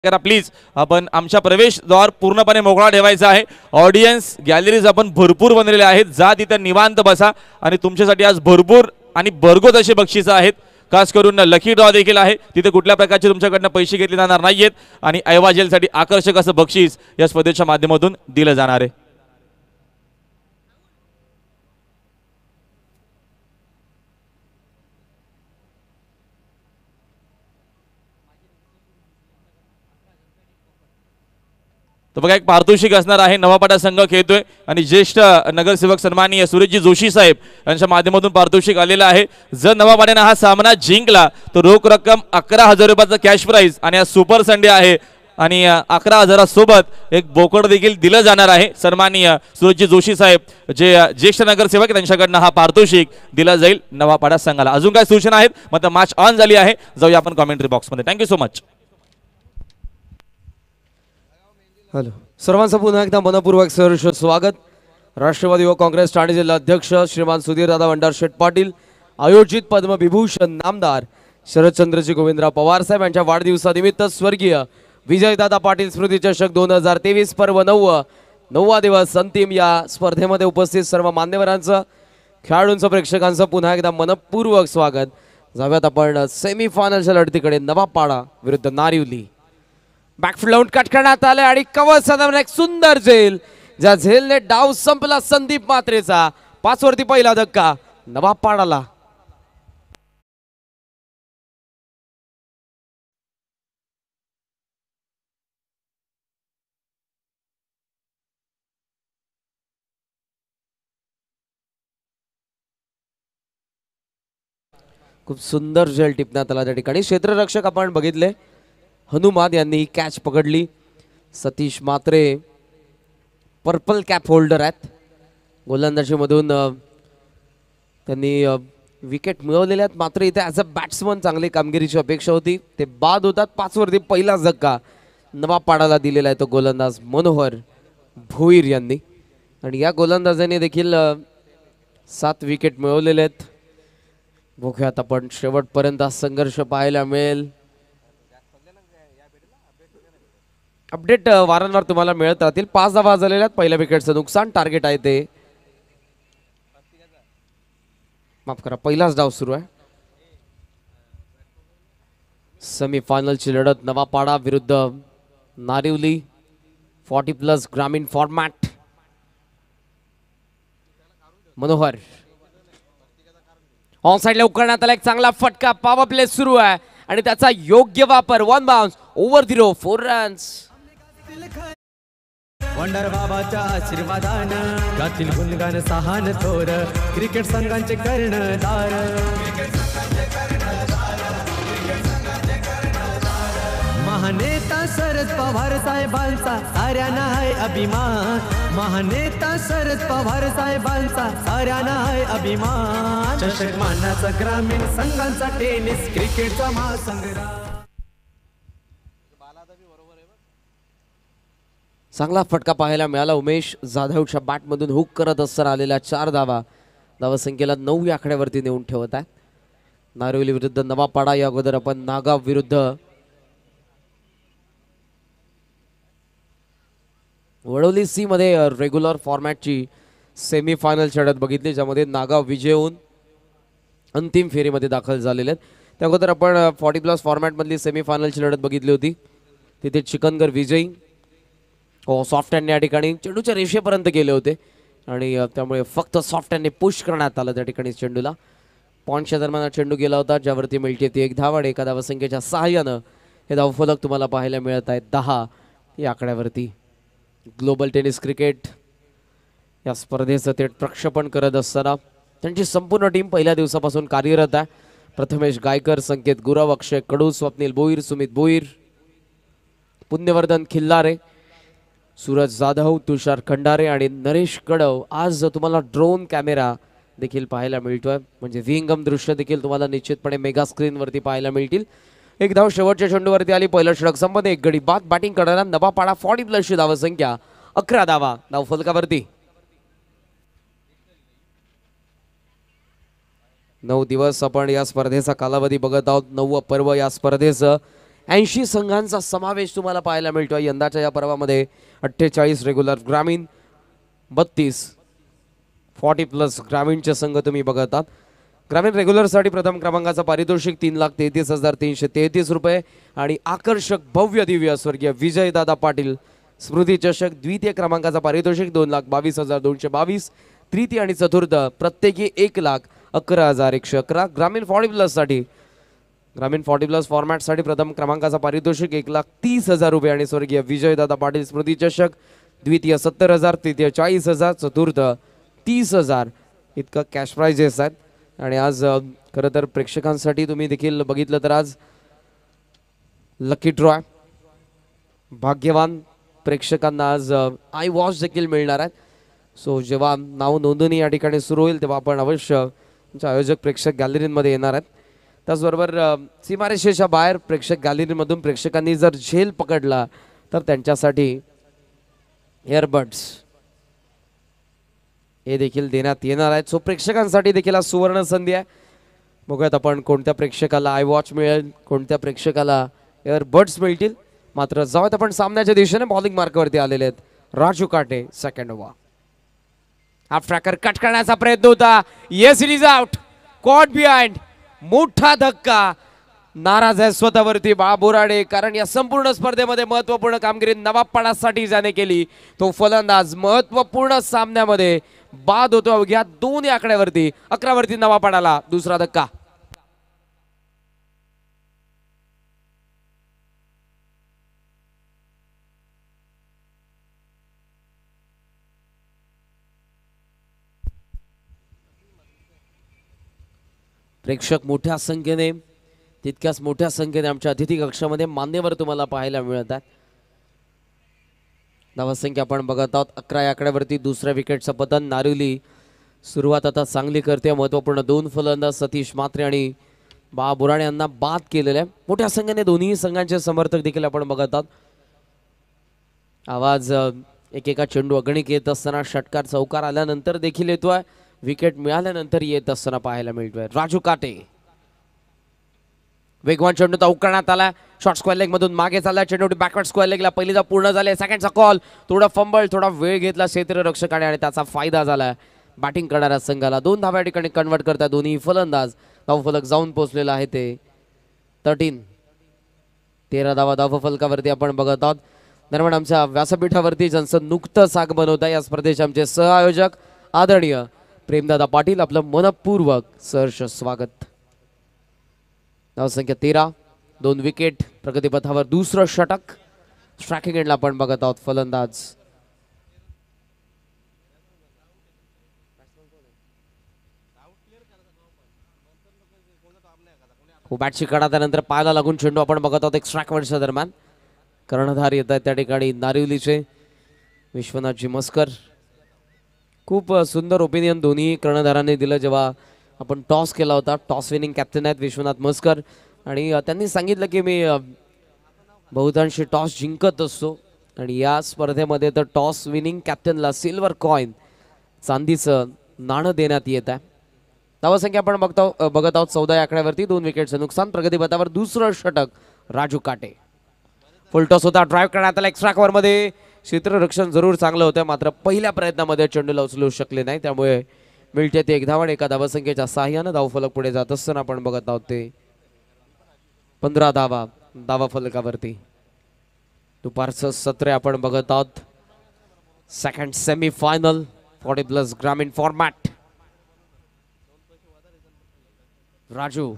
करा प्लीज. आपण आमच्या प्रवेशद्वार पूर्णपणे मोकळा ठेवायचा आहे. ऑडियन्स गॅलरीज आपण भरपूर बनलेले आहेत. जा तिथे निवांत बसा आणि तुमच्यासाठी आज भरपूर आणि भरघोस असे बक्षीस आहेत. खास करून लकी ड्रॉ देखील आहे. तिथे कुठल्या प्रकारचे तुमच्याकडनं पैसे घेतले जाणार नाहीयेत आणि ऐवाजेलसाठी आकर्षक असं बक्षीस या स्पर्धेच्या माध्यमातून दिलं जाणार आहे. तो बघा एक पारितोषिक असणार आहे. नवापाडा संघ खेळतोय आणि ज्येष्ठ नगरसेवक सन्माननीय सुरेशजी जोशी साहेब यांच्या माध्यमातून पारितोषिक आलेलं आहे. जर नवापाड्याने हा सामना जिंकला तर रोख रक्कम 11,000 रुपयाचा कॅश प्राइज आणि हा सुपर संडे आहे आणि 11,000 सोबत एक बोकड देखील दिलं जाणार आहे. सन्माननीय सुरेशजी जोशी साहेब जे ज्येष्ठ नगरसेवक त्यांच्याकडनं हा पारितोषिक दिला जाईल नवापाडा संघाला. अजून काय सूचना आहेत? मग मॅच ऑन झाली आहे. जाऊया आपण कॉमेंट्री बॉक्समध्ये. Thank you so much. हॅलो सर्वांचं पुन्हा एकदा मनपूर्वक सहर्ष स्वागत. राष्ट्रवादी युवक काँग्रेस ठाणे जिल्हा अध्यक्ष श्रीमान सुधीरदादा वंडारशेठ पाटील आयोजित पद्मविभूषण नामदार शरदचंद्रजी गोविंदराव पवार साहेब यांच्या वाढदिवसानिमित्त स्वर्गीय विजयदादा पाटील स्मृती चषक 2023 पर्व 9वा दिवस अंतिम या स्पर्धेमध्ये उपस्थित सर्व मान्यवरांचं खेळाडूंचं प्रेक्षकांचं पुन्हा एकदा मनपूर्वक स्वागत. जाऊयात आपण सेमीफायनलच्या लढतीकडे. नवापाडा विरुद्ध नारिवली. बॅकफुट कट करण्यात आले आणि कव्हर साधारण एक सुंदर झेल. ज्या झेलने डाव संपला संदीप मात्रेचा. 5 वरती पहिला धक्का नवापाडाला. खूप सुंदर झेल टिपण्यात आला त्या ठिकाणी. क्षेत्ररक्षक आपण बघितले हनुमान यांनी कॅच पकडली. Satish Matre purple cap holder आहेत. गोलंदाजीमधून त्यांनी विकेट मिळवलेल्या आहेत. मात्र इथे ॲज अ बॅट्समन चांगली कामगिरीची अपेक्षा होती. ते बाद होतात. 5 वरती पहिला धक्का नवापाडाला दिलेला आहे तो गोलंदाज मनोहर भोईर यांनी. आणि या गोलंदाजाने देखील 7 विकेट मिळवलेले आहेत. बघूयात आपण शेवटपर्यंत संघर्ष पाहायला मिळेल. अपडेट वारंवार तुम्हाला मिळत राहतील. 5 धावा झालेल्या आहेत. पहिल्या विकेटचं नुकसान. टार्गेट आहे ते माफ करा पहिलाच डाव सुरू आहे. सेमीफायनलची लढत नवापाडा विरुद्ध नारिवली 40+ ग्रामीण फॉर्मॅट. मनोहर ऑन साइडला उकळण्यात आला. एक चांगला फटका. पॉवर प्ले सुरू आहे आणि त्याचा योग्य वापर. 1 bounce over the rope 4 runs. वंडर बाबाच्या आशीर्वादानं गातील गुणगान सहान थोर. क्रिकेट संघांचे कर्णधार. महानेता शरद पवार साहेबांचा साऱ्यांना आहे अभिमान. महानेता शरद पवार साहेबांचा साऱ्यांना आहे अभिमान. चषक मानाचा ग्रामीण संघांचा टेनिस क्रिकेटचा महासंग्राम. चांगला फटका पाहायला मिळाला. उमेश जाधवच्या बॅटमधून हुक करत असताना आलेल्या 4 धावा धावसंख्येला 9 या आकड्यावरती नेऊन ठेवत आहे. नारिवली विरुद्ध नवापाडा. या अगोदर आपण नागाव विरुद्ध वडोली सी मध्ये रेग्युलर फॉर्मॅटची सेमीफायनल लढत बघितली, ज्यामध्ये नागाव विजय होऊन अंतिम फेरीमध्ये दाखल झालेले आहेत. त्या अगोदर आपण 40+ फॉर्मॅटमधली सेमीफायनलची लढत बघितली होती. तिथे चिकनगर विजयी सॉफ्ट हँडने या ठिकाणी चेंडूच्या रेषेपर्यंत गेले होते आणि त्यामुळे फक्त सॉफ्ट हँडने पुश करण्यात आलं त्या ठिकाणी चेंडूला. पॉईंटच्या दरम्यान चेंडू गेला होता, ज्यावरती मिळते ती 1 धाव आणि एका धावसंख्येच्या सहाय्यानं हे धावफलक तुम्हाला पाहायला मिळत आहेत 10 या आकड्यावरती. ग्लोबल टेनिस क्रिकेट या स्पर्धेचं थेट प्रक्षेपण करत असताना त्यांची संपूर्ण टीम पहिल्या दिवसापासून कार्यरत आहे. प्रथमेश गायकर, संकेत गुरव, अक्षय कडू, स्वप्नील बोईर, सुमित बोईर, पुण्यवर्धन खिल्लारे, सूरज जाधव, तुषार खंडारे आणि नरेश कडव. आज तुम्हाला ड्रोन कॅमेरा देखील पाहायला मिळतोय, म्हणजे विहंगम दृश्य देखील तुम्हाला निश्चितपणे मेगा स्क्रीनवरती पाहायला मिळतील. 1 धाव शेवटच्या चेंडूवरती आली. पहिलं षटक संपन्न. 1 गडी बाद. बॅटिंग करणारा नवापाडा 40+ धावसंख्या. 11 धावा धावफलकावरती. 9 दिवस आपण या स्पर्धेचा कालावधी बघत आहोत. 9वं पर्व या स्पर्धेचं 80 संघांचा समावेश तुम्हाला पाहायला मिळतो यंदाच्या या पर्वामध्ये. 48 रेग्युलर ग्रामीण, 32 40+ ग्रामीणचे संघ तुम्ही बघत आहात. ग्रामीण रेग्युलरसाठी प्रथम क्रमांकाचा पारितोषिक 3,33,333 रुपये आणि आकर्षक भव्य दिव्य स्वर्गीय विजयदादा पाटील स्मृती चषक. द्वितीय क्रमांकाचा पारितोषिक 2,22,222. तृतीय आणि चतुर्थ प्रत्येकी 1,11,111. ग्रामीण 40+ साठी, ग्रामीण 40+ फॉर्मॅटसाठी प्रथम क्रमांकाचा पारितोषिक 1,30,000 रुपये आणि स्वर्गीय विजयदादा पाटील स्मृती चषक. द्वितीय 70,000, तृतीय 40,000, चतुर्थ 30,000 इतकं कॅश प्राइजेस आहेत. आणि आज खरं तर प्रेक्षकांसाठी तुम्ही देखील बघितलं तर आज लकी ड्रॉ, भाग्यवान प्रेक्षकांना आज आय वॉच देखील मिळणार आहेत. सो जेव्हा नाव नोंदणी या ठिकाणी सुरू होईल तेव्हा आपण अवश्य तुमच्या आयोजक प्रेक्षक गॅलरीमध्ये येणार आहेत. त्याचबरोबर सीमारेषेच्या बाहेर प्रेक्षक गॅलरीमधून प्रेक्षकांनी जर झेल पकडला तर त्यांच्यासाठी एअरबड्स हे देखील देण्यात येणार आहेत. सो प्रेक्षकांसाठी देखील आज सुवर्ण संधी आहे. बघूयात आपण कोणत्या प्रेक्षकाला आय वॉच मिळेल, कोणत्या प्रेक्षकाला एअरबड्स मिळतील. मात्र जाऊयात आपण सामन्याच्या दिशेने. बॉलिंग मार्कवरती आलेले आहेत Raju Kate, second over. Half tracker cut करण्याचा प्रयत्न होता. Yes, it is out. Caught behind. मोठा धक्का. नाराज आहे स्वतःवरती बाळा बोराडे, कारण या संपूर्ण स्पर्धेमध्ये महत्वपूर्ण कामगिरी नवाबपाडासाठी ज्याने केली तो फलंदाज महत्वपूर्ण सामन्यामध्ये बाद होतो अवघ्या 2 आकड्यावरती. 11 वरती नवाबपाडाला दुसरा धक्का. प्रेक्षक मोठ्या संख्येने, तितक्याच मोठ्या संख्येने आमच्या अतिथी कक्षामध्ये मान्यवर तुम्हाला पाहायला मिळत आहेत. धावसंख्या आपण बघत आहोत 11 आकड्यावरती. दुसऱ्या विकेटचं पतन. नारिवली सुरुवात आता चांगली करते. महत्वपूर्ण 2 फलंदाज सतीश म्हात्रे आणि बा बोराडे यांना बाद केलेले आहे. मोठ्या संख्येने दोन्ही संघांचे समर्थक देखील आपण बघत आहोत. आवाज एकेका चेंडू अगणिक येत असताना, षटकार चौकार आल्यानंतर देखील येतोय, विकेट मिळाल्यानंतर येत असताना पाहायला मिळतोय. राजू काटे वेगवान चेंडू तो करण्यात आला. शॉर्ट स्क्वेअर लेग मधून मागे चालला चेंडू बॅकवर्ड स्क्वेअर लेगला. पहिलीचा पूर्ण झाले. सेकंडचा कॉल. थोडा फंबल, थोडा वेळ घेतला क्षेत्ररक्षकाने आणि त्याचा फायदा झाला बॅटिंग करणाऱ्या संघाला. 2 धावा या ठिकाणी कन्वर्ट करतात दोन्ही फलंदाज. धावफलक जाऊन पोहोचलेला आहे ते 13 धावा धावफलकावरती आपण बघत आहोत. दरम्यान आमच्या व्यासपीठावरती ज्यांचं नुकतंच आगमन होत आहे या स्पर्धेचे आमचे सहआयोजक आदरणीय प्रेमदादा पाटील, आपलं मनपूर्वक सहर्ष स्वागत. धावसंख्या 13, 2 विकेट. प्रगतीपथावर दुसरं षटक. स्ट्रायकिंग एंडला आपण बघत आहोत फलंदाज बॅटची कडा, त्यानंतर पायाला लागून चेंडू आपण बघत आहोत. एक स्ट्राईकवरच्या दरम्यान कर्णधार येत आहेत त्या ठिकाणी नारिवलीचे विश्वनाथजी मस्कर. खूप सुंदर ओपिनियन दोन्ही कर्णधारांनी दिलं जेव्हा आपण टॉस केला होता. टॉस विनिंग कॅप्टन आहेत विश्वनाथ मस्कर आणि त्यांनी सांगितलं की मी बहुतांशी टॉस जिंकत असतो आणि या स्पर्धेमध्ये तर टॉस विनिंग कॅप्टनला सिल्वर कॉइन, चांदीचं नाणं देण्यात येत आहे. धावसंख्या आपण बघत आहोत 14 आकड्यावरती. 2 विकेटचं नुकसान. प्रगतीपथावर दुसरं षटक राजू काटे. फुल टॉस होता. ड्राईव्ह करण्यात आला. एक्स्ट्रा कव्हरमध्ये क्षेत्ररक्षण जरूर चांगलं होतं, मात्र पहिल्या प्रयत्नामध्ये चेंडूला उचलू शकले नाही. त्यामुळे मिळते ते 1 धाव आणि एका धावसंख्येच्या साह्यानं धावफलक पुढे जात असताना आपण बघत आहोत ते 15 धावा धावफलकावरती. दुपारचं सत्र आपण बघत आहोत. सेकंड सेमी फायनल 40+ ग्रामीण format. Raju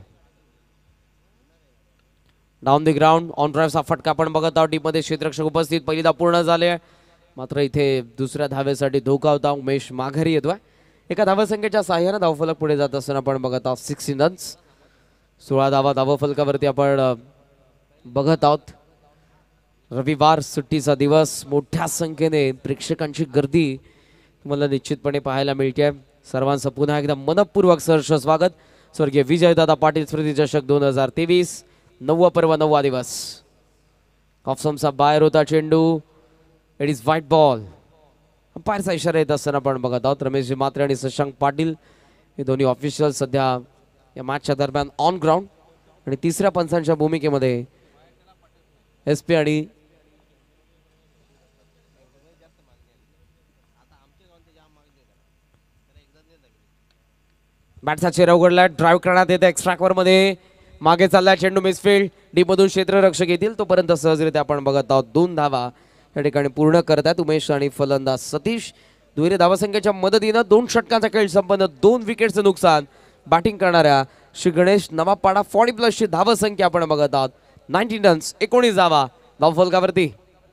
down the ground on ड्राईव्हचा फटका आपण बघत आहोत. टीममध्ये क्षेत्ररक्षक उपस्थित. पहिली धाव पूर्ण झाले, मात्र इथे दुसऱ्या धावेसाठी धोका होता. उमेश माघारी येतोय. एका धावसंख्येच्या साह्यानं धावफलक पुढे जात असताना आपण बघत आहोत 16 रन्स. 16 धावा धावफलकावरती आपण बघत आहोत. रविवार सुट्टीचा दिवस. मोठ्या संख्येने प्रेक्षकांची गर्दी तुम्हाला निश्चितपणे पाहायला मिळते. सर्वांचं पुन्हा एकदा मनपूर्वक सहर्ष स्वागत. स्वर्गीय विजयदादा पाटील स्मृती चषक 2023 9वा पर्व 9वा दिवस. ऑफसमचा बाहेर होता चेंडू. It is wide ball. अंपायरचा इशारा येत असताना आपण बघत आहोत. रमेशजी म्हात्रे आणि शशांक पाटील हे दोन्ही ऑफिशियल सध्या या मॅचच्या दरम्यान ऑन ग्राउंड आणि तिसऱ्या पंचांच्या भूमिकेमध्ये SP आणि बॅटचा चेहरा उघडला. ड्राईव्ह करण्यात येते एक्स्ट्रा मध्ये. मागे चालला चेंडू मिसफील्ड. डीप मधून क्षेत्ररक्षक येतील तोपर्यंत सहजरित्या आपण बघत आहोत 2 धावा या ठिकाणी पूर्ण करतात उमेश आणि फलंदाज सतीश. दुहेरी धावासंख्येच्या मदतीनं 2 षटकांचा खेळ संपन्न. 2 विकेटचं नुकसान. बॅटिंग करणाऱ्या श्री गणेश नवाबपाडा 40+ ची धावसंख्या आपण बघत आहोत. 19 रन्स 19 धावा धावफलकावरती.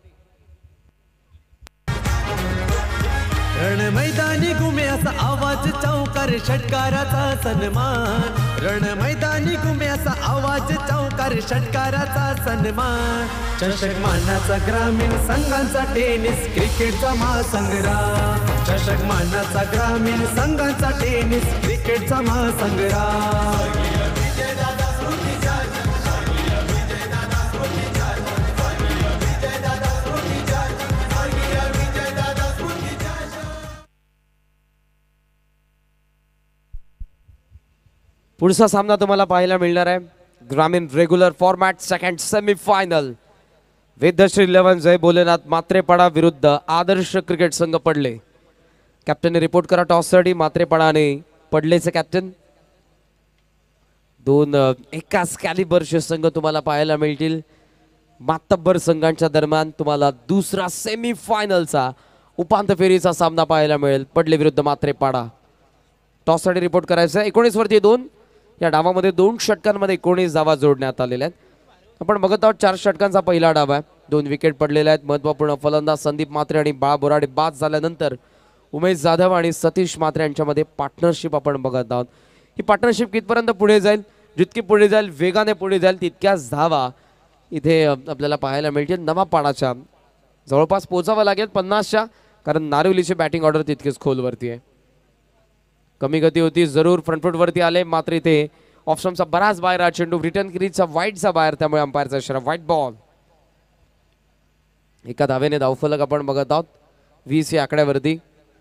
रण मैदानी घुमे असा आवाज चौकार षटकाराचा सन्मान. रण मैदानी घुमे असा आवाज चौकार षटकाराचा सन्मान. चषक मानाचा ग्रामीण संघांचा टेनिस क्रिकेटचा महासंग्राम. चषक मानाचा ग्रामीण संघांचा टेनिस क्रिकेटचा महासंग्राम. पुढचा सामना तुम्हाला पाहायला मिळणार आहे ग्रामीण regular format second semifinal. Vedashree 11 Jai Bholenath Matrepada विरुद्ध आदर्श क्रिकेट संघ पडले. कॅप्टनने रिपोर्ट करा टॉससाठी. मात्रेपाडाने पडलेचे कॅप्टन. 2 एकाच कॅलिबरचे संघ तुम्हाला पाहायला मिळतील. मातब्बर संघांच्या दरम्यान तुम्हाला दुसरा सेमीफायनलचा उपांत्य फेरीचा सामना पाहायला मिळेल. पडले विरुद्ध मात्रेपाडा. टॉससाठी रिपोर्ट करायचं. 19 वरती 2 या डावामध्ये 2 षटकांमध्ये 19 धावा जोडण्यात आलेल्या आहेत. आपण बघत आहोत 4 षटकांचा पहिला डाव आहे. 2 विकेट पडलेल्या आहेत. महत्त्वपूर्ण फलंदाज संदीप म्हात्रे आणि बाळा बोराडे बाद झाल्यानंतर उमेश जाधव आणि सतीश म्हात्रे यांच्यामध्ये पार्टनरशिप आपण बघत आहोत. ही पार्टनरशिप कितपर्यंत पुढे जाईल. जितकी पुढे जाईल वेगाने पुढे जाईल तितक्याच धावा इथे आपल्याला पाहायला मिळतील. नवापाडाच्या जवळपास पोहोचावं लागेल 50च्या, कारण नारिवलीची बॅटिंग ऑर्डर तितकीच खोलवरती आहे. कमी गती होती जरूर. फ्रंटफूट वरती आले मात्र इथे ऑप्शनचा बराच बाहेर. हा चेंडू रिटर्न क्रीजचा वाईटचा बाहेर. त्यामुळे अंपायरचा इशारा व्हाईट बॉल. एका धावेने धावफलक आपण बघत आहोत 20 या आकड्यावरती.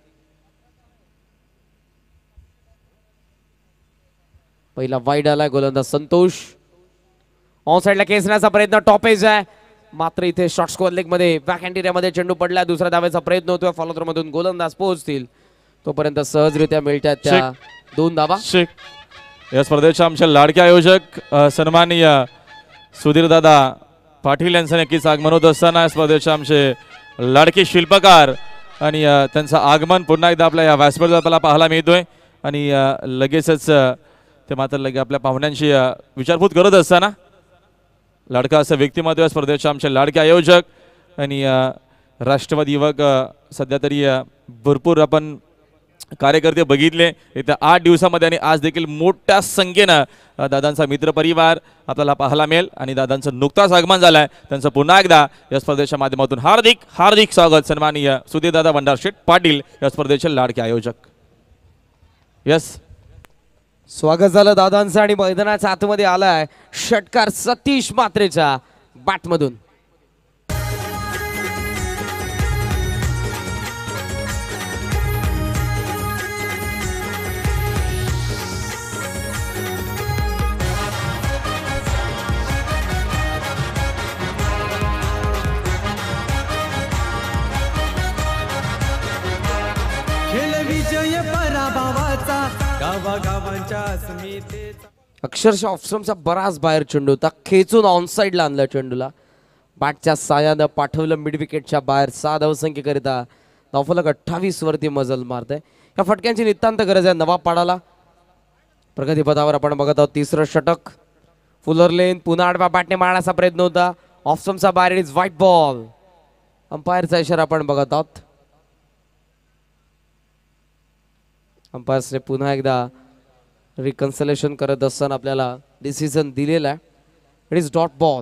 पहिला वाईड आलाय. गोलंदाज संतोष ऑन साइडला खेचण्याचा प्रयत्न. टॉपेज आहे मात्र इथे शॉर्ट स्कोअर लेग मध्ये बॅक एरियामध्ये चेंडू पडला. दुसऱ्या धावेचा प्रयत्न होतोय. फॉलोथ्रो मधून गोलंदाज पोहोचतील तोपर्यंत सहजरित्या मिळतात त्या 2 धावा. या स्पर्धेच्या आमच्या लाडके आयोजक सन्माननीय सुधीरदादा पाटील यांचं नक्कीच आगमन होत असताना स्पर्धेचे आमचे लाडके शिल्पकार आणि त्यांचं आगमन पुन्हा एकदा आपल्या या व्यासपीठावर आपल्याला पाहायला मिळतोय. आणि लगेचच ते मात्र लगे आपल्या पाहुण्यांची विचारपूस करत असताना लाडका असं व्यक्तिमत्व स्पर्धेचे आमचे लाडके आयोजक आणि राष्ट्रवादी युवक सध्या तरी भरपूर आपण कार्यकर्ते बघितले येत्या 8 दिवसामध्ये. आणि आज देखील मोठ्या संख्येनं दादांचा मित्रपरिवार आपल्याला पाहायला मिळेल. आणि दादांचं नुकताच आगमन झालंय. त्यांचं पुन्हा एकदा या स्पर्धेच्या माध्यमातून हार्दिक हार्दिक स्वागत. सन्माननीय सुधीरदादा भंडारशेठ पाटील या स्पर्धेचे लाडके आयोजक. यस स्वागत झालं दादांचं. आणि मैदानाच्या आतमध्ये आलाय षटकार सतीश म्हात्रेच्या बॅटमधून. खेळ विजय पराभवाचा गावागावांच्या अस्मितेचा. अक्षरशः ऑफस्टम्पचा बराच बाहेर चेंडू होता. खेचून ऑन साइडला आणला चेंडूला. बॅटच्या साह्यानं पाठवलं मिड विकेटच्या बाहेर. 6 धावसंख्येकरिता धावफलक 28 वरती मजल मारत आहे. या फटक्यांची नितांत गरज आहे नवाबपाडाला. प्रगतीपथावर आपण बघत आहोत 3रं षटक. फुलर लेन पुन्हा आडव्या बॅटने मारण्याचा प्रयत्न होता. ऑफस्टम्पचा बाहेर. Is wide ball. अंपायरचा इशारा आपण बघत आहोत. अंपायर्सने पुन्हा एकदा रिकन्सलेशन करत असताना आपल्याला डिसिजन दिलेला आहे. It is dot ball.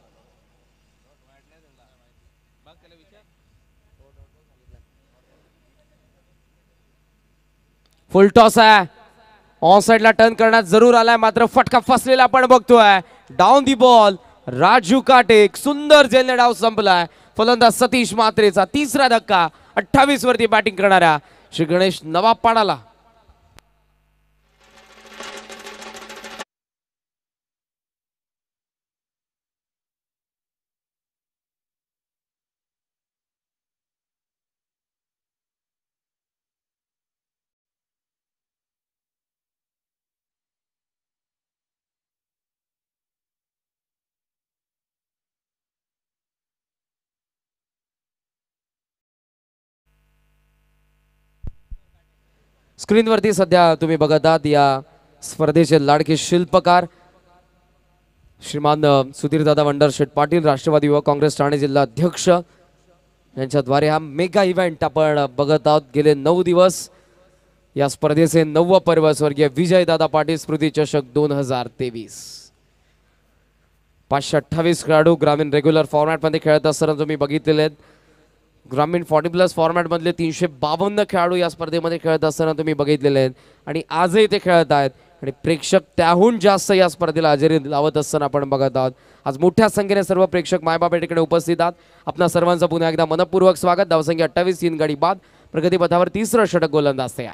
Full toss आहे. ऑन साइडला टर्न करण्यात जरूर आलाय मात्र फटका फसलेला आपण बघतोय. Down the ball. राजू काटे सुंदर झेलने डाव संपलाय. फलंदाज सतीश म्हात्रेचा 3रा धक्का. 28 वरती बॅटिंग करणाऱ्या श्री गणेश नवाबपाडाला. स्क्रीनवरती सध्या तुम्ही बघत आहात या स्पर्धेचे लाडके शिल्पकार श्रीमान सुधीरदादा वंडरशेठ पाटील, राष्ट्रवादी युवक काँग्रेस ठाणे जिल्हा अध्यक्ष यांच्याद्वारे हा मेगा इव्हेंट आपण बघत आहोत. गेले 9 दिवस या स्पर्धेचे 9वे पर्व स्वर्गीय विजयदादा पाटील स्मृती चषक 2023. 528 खेळाडू ग्रामीण रेग्युलर फॉर्मॅटमध्ये खेळत असताना तुम्ही बघितलेले आहेत. ग्रामीण 40+ फॉर्मॅटमधले 352 खेळाडू या स्पर्धेमध्ये खेळत असताना तुम्ही बघितलेले आहेत आणि आजही ते खेळत आहेत आणि प्रेक्षक त्याहून जास्त या स्पर्धेला हजेरी लावत असताना आपण बघत आहोत. आज मोठ्या संख्येने सर्व प्रेक्षक मायबाप या ठिकाणी उपस्थित आहात. आपणा सर्वांचं पुन्हा एकदा मनपूर्वक स्वागत. धावसंख्या 28, 3 गडी बाद. प्रगतीपथावर तिसरं षटक गोलंदाज तयार.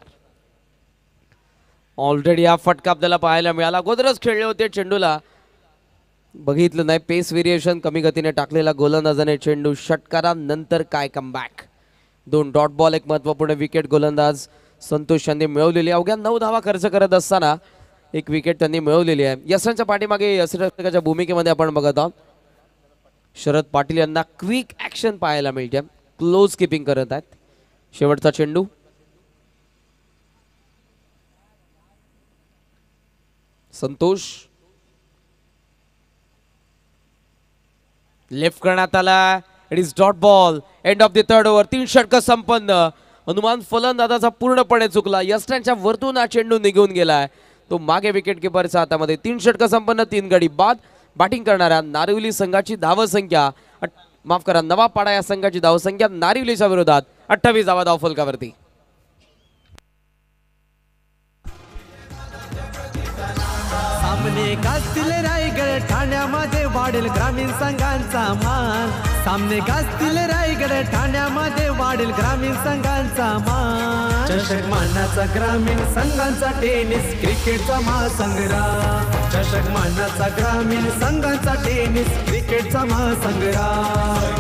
ऑलरेडी हा फटका आपल्याला पाहायला मिळाला. अगोदरच खेळले होते चेंडूला, बघितलं नाही, पेस व्हेरिएशन कमी गतीने टाकलेला गोलंदाजाने चेंडू षटकारानंतर काय कमबॅक. 2 डॉट बॉल, एक महत्त्वपूर्ण विकेट गोलंदाज संतोष यांनी मिळवलेली. अवघ्या 9 धावा खर्च करत असताना एक विकेट त्यांनी मिळवलेली आहे. यशांच्या पाठीमागे यशरक्षकाच्या भूमिकेमध्ये आपण बघत आहोत शरद पाटील यांना क्विक ॲक्शन पाहायला मिळते. क्लोज किपिंग करत आहेत. शेवटचा चेंडू संतोष लेफ्ट करण्यात आला. It is dot ball. End of the third over. 3 षटक संपन्न. अनुमान फलंदाजाचा पूर्णपणे चुकला. यस्टांच्या वरतून हा चेंडू निघून गेलाय. तो मागे विकेट किपरच्या हातामध्ये. 3 षटक संपन्न, 3 गडी बाद. बॅटिंग करणाऱ्या नारिवली संघाची धावसंख्या माफ करा, नवापाडा या संघाची धावसंख्या नारिवलीच्या विरोधात 28 धावा धावफलकावरती. सामने गाजतील रायगड ठाण्यामध्ये वाढेल ग्रामीण संघांचा मान. सामने गाजतील रायगड ठाण्यामध्ये वाढेल ग्रामीण संघांचा मान. चषक मानाचा ग्रामीण संघांचा टेनिस क्रिकेटचा महासंग्राम. चषक मानाचा ग्रामीण संघांचा टेनिस क्रिकेटचा महासंग्राम.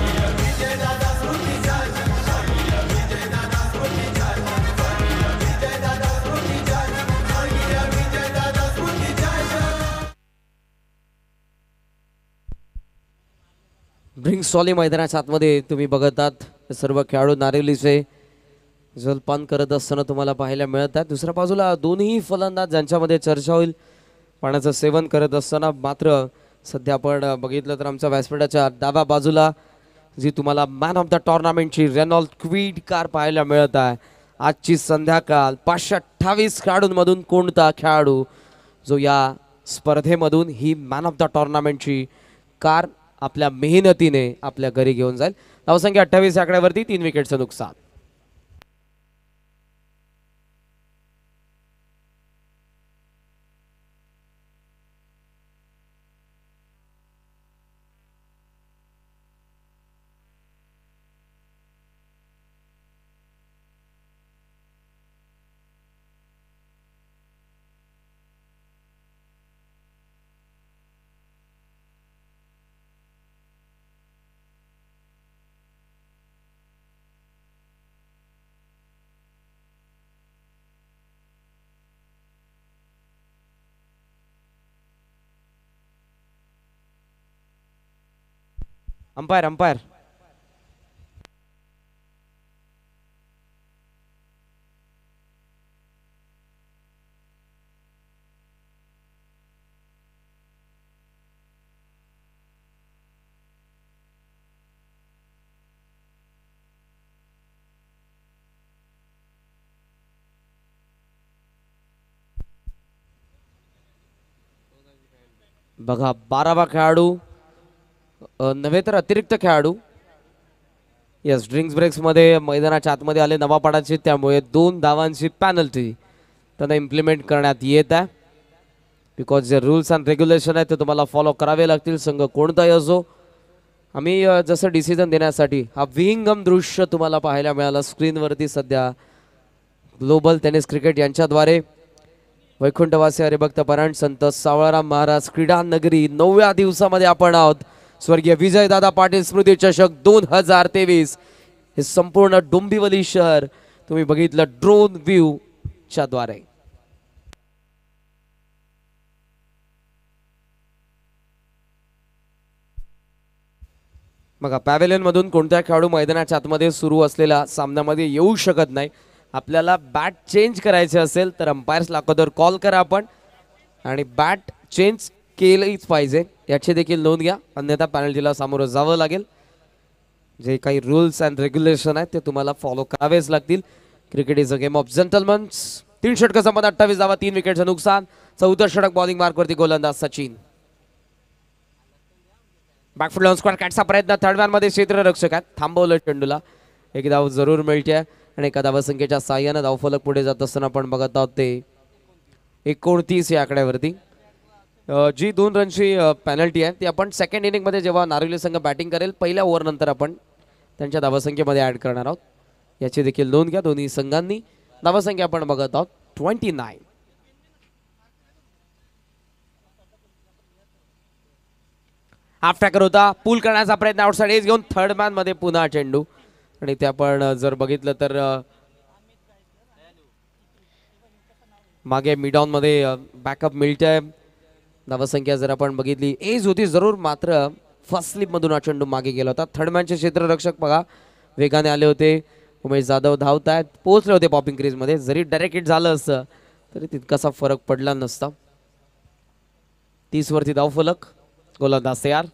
ड्रिंक्स सॉली मैदानाच्या आतमध्ये तुम्ही बघत आहात सर्व खेळाडू नारिवलीचे जलपान करत असताना तुम्हाला पाहायला मिळत आहे. दुसऱ्या बाजूला दोन्ही फलंदाज ज्यांच्यामध्ये चर्चा होईल पाण्याचं सेवन करत असताना. मात्र सध्या आपण बघितलं तर आमच्या व्यासपीठाच्या डाव्या बाजूला जी तुम्हाला मॅन ऑफ द टुर्नामेंटची रेनॉल्ड क्वीड कार पाहायला मिळत आहे. आजची संध्याकाळ 528 खेळाडूंमधून कोणता खेळाडू जो या स्पर्धेमधून ही मॅन ऑफ द टुर्नामेंटची कार आपल्या मेहनतीने आपल्या घरी घेऊन जाईल. धावसंख्या 28 आकड्यावरती. 3 विकेटचं नुकसान. अंपायर अंपायर बघा 12वा खेळाडू नव्हे तर अतिरिक्त खेळाडू. यस, ड्रिंक्स ब्रेक्समध्ये मैदानाच्या आतमध्ये आले नवापाडाचे, त्यामुळे 2 धावांची पॅनल्टी त्यांना इम्प्लिमेंट करण्यात येत आहे. बिकॉज जे रूल्स अँड रेग्युलेशन आहेत ते तुम्हाला फॉलो करावे लागतील, संघ कोणताही असो. आम्ही जसं डिसिजन देण्यासाठी हा विहिंगम दृश्य तुम्हाला पाहायला मिळाला स्क्रीनवरती सध्या. ग्लोबल टेनिस क्रिकेट यांच्याद्वारे वैकुंठवासी हरिभक्त परायण संत सावळाराम महाराज क्रीडा नगरी 9व्या दिवसामध्ये आपण आहोत. स्वर्गीय विजयदादा पाटील स्मृती चषक 2023. हे संपूर्ण डोंबिवली शहर तुम्ही बघितलं ड्रोन व्ह्यू च्या द्वारे. बघा पॅव्हेलियन मधून कोणत्या खेळाडू मैदानाच्या आतमध्ये सुरू असलेल्या सामन्यामध्ये येऊ शकत नाही. आपल्याला बॅट चेंज करायचे असेल तर अंपायर्सला अगोदर कॉल करा आपण आणि बॅट चेंज केलीच पाहिजे याची देखील नोंद घ्या, अन्यथा पॅनल्टीला सामोरं जावं लागेल. जे काही रूल्स अँड रेग्युलेशन आहेत ते तुम्हाला फॉलो करावेच लागतील. Cricket is a game of gentlemen's. 3 षटकं संपत 28 धावा, 3 विकेटचं नुकसान. 14 षटक बॉलिंग मार्कवरती गोलंदाज सचिन. बॅकफुट लावून स्क्वेअर कॅटचा प्रयत्न. थर्ड मॅन मध्ये क्षेत्ररक्षक आहेत, थांबवलं चेंडूला. एक धाव जरूर मिळते आणि एका धावसंख्येच्या साह्यानं धावफलक पुढे जात असताना आपण बघत आहोत ते 29 या आकड्यावरती. जी 2 रनची पेनल्टी आहे ती आपण सेकंड इनिंगमध्ये जेव्हा नारिवली संघ बॅटिंग करेल पहिल्या ओव्हरनंतर आपण त्यांच्या धावसंख्येमध्ये ॲड करणार आहोत. याची देखील नोंद घ्या दोन्ही संघांनी. धावसंख्या आपण बघत आहोत 29. हाफ ट्रॅकर होता, पूल करण्याचा प्रयत्न आउटसाइड एज घेऊन थर्ड मॅन मध्ये पुन्हा चेंडू. आणि ते आपण जर बघितलं तर मागे मिडॉन मध्ये बॅकअप मिळतंय. धावसंख्या जर आपण बघितली एज होती जरूर, मात्र फर्स्ट स्लिप मधून हा चेंडू मागे गेला होता. थर्ड मॅनचे क्षेत्ररक्षक बघा वेगाने आले होते. उमेश जाधव धावत आहेत, पोहोचले होते पॉपिंग क्रीज मध्ये. जरी डायरेक्ट हिट झालं असतं तरी तितकासा फरक पडला नसता. 30 वरती धावफलक, गोलंदाज तयार.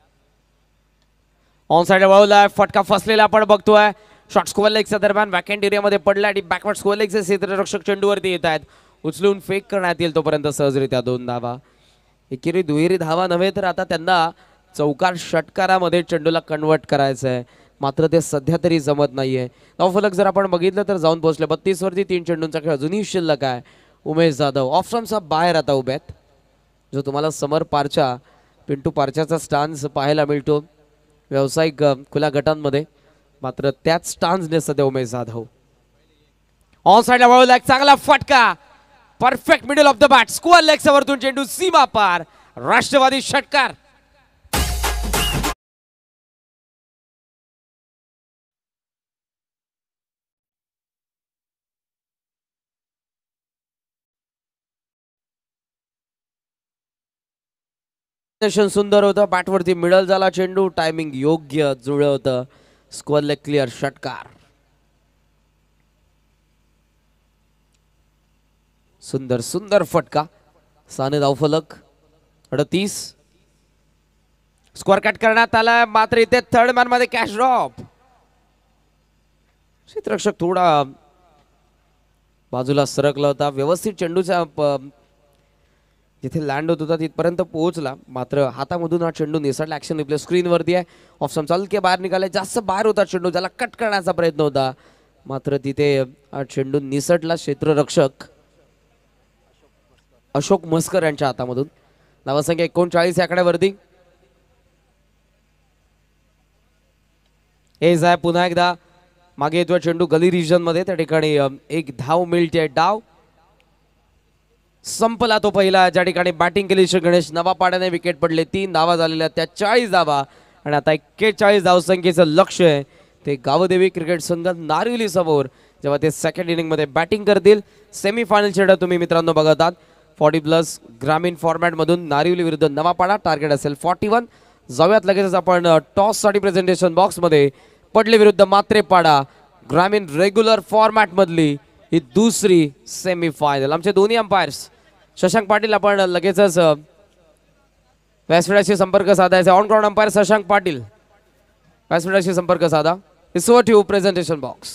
ऑन साइड वळवलाय, फटका फसलेला आपण बघतोय. शॉर्ट स्क्वेअर लेगच्या दरम्यान बॅकहँड एरियामध्ये पडला आणि बॅकवर्ड स्क्वेअर लेगचे क्षेत्ररक्षक चेंडूवरती येत आहेत. उचलून फेक करण्यात येईल तोपर्यंत सहजरित्या 2 धावा. एकेरी दुहेरी धावा नव्हे तर आता त्यांना चौकार षटकारामध्ये चेंडूला कन्वर्ट करायचं आहे, मात्र ते सध्या तरी जमत नाहीये. धावफलक जर आपण बघितलं तर जाऊन पोहोचले 32 वरती. 3 चेंडूंचा खेळ अजूनही शिल्लक आहे. उमेश जाधव ऑफ स्टंपचा बाहेर आता उभे आहेत. जो तुम्हाला समर पारच्या पिंटू पारच्याचा स्टान्स पाहायला मिळतो व्यावसायिक खुल्या गटांमध्ये, मात्र त्याच स्टान्सने सध्या उमेश जाधव. ऑन साइडला वळवला, एक चांगला फटका, perfect middle of the bat, square लेगच्या वरतून चेंडू सीमा पार. राष्ट्रवादी षटकार. सुंदर होतं, बॅटवरती मिडल झाला चेंडू, टायमिंग योग्य जुळलं होतं. स्क्वेअर लेग क्लिअर, षटकार. सुंदर सुंदर फटका, साने धावफलक 38. स्क्वेअर कट करण्यात आला, मात्र इथे थर्ड मॅन मध्ये कॅच ड्रॉप. क्षेत्ररक्षक थोडा बाजूला सरकला होता, व्यवस्थित चेंडूचा जिथे लँड होत होता तिथपर्यंत पोहोचला, मात्र हातामधून हा चेंडू निसटला. ऍक्शन रिप्ले स्क्रीनवरती आहे. ऑफ स्टंप चालके बाहेर निघाले, जास्त बाहेर होता चेंडू, ज्याला कट करण्याचा प्रयत्न होता, मात्र तिथे हा चेंडू निसटला. क्षेत्ररक्षक अशोक मस्कर यांच्या हातामधून. धावसंख्या 39 या आकड्यावरती. एज आहे पुन्हा एकदा मागे येतोय चेंडू गली रिजन मध्ये, त्या ठिकाणी एक धाव मिळते. डाव संपला तो पहिला, ज्या ठिकाणी बॅटिंग केली श्री गणेश नवापाड्याने विकेट पडले. 3 धावा झालेल्या, त्या 40 धावा आणि आता 41 धावसंख्येचं लक्ष आहे ते गावदेवी क्रिकेट संघ नारिवली समोर, जेव्हा ते सेकंड इनिंग मध्ये बॅटिंग करतील. सेमीफायनल लढत तुम्ही मित्रांनो बघत आहात 40+ ग्रामीण फॉर्मॅट मधून नारिवली विरुद्ध नवापाडा. टार्गेट असेल 41. जाऊयात लगेचच आपण टॉस साठी प्रेझेंटेशन बॉक्स मध्ये. पडले विरुद्ध मात्रेपाडा ग्रामीण रेग्युलर फॉर्मॅट मधली ही दुसरी सेमीफायनल. आमचे दोन्ही अंपायर्स शशांक पाटील, आपण लगेचच व्यासपीठाशी संपर्क साधायचा. On ground umpire Shashank Patil, व्यासपीठाशी संपर्क साधा. इस प्रेझेंटेशन बॉक्स.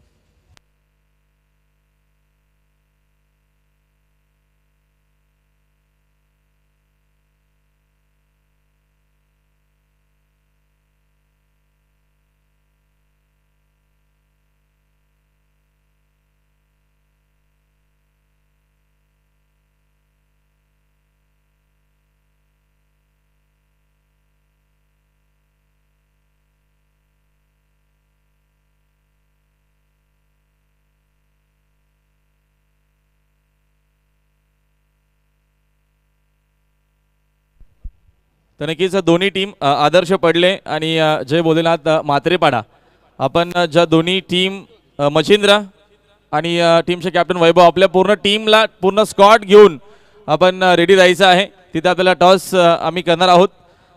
तर नक्कीच दोन्ही टीम आदर्श पडले आणि जे बोललेलात मात्रेपाडा, आपण ज्या दोन्ही टीम मच्छिंद्र आणि टीमचे कॅप्टन वैभव आपल्या पूर्ण टीमला पूर्ण स्क्वॉड घेऊन आपण रेडी राहायचं आहे. तिथे आपल्याला टॉस आम्ही करणार आहोत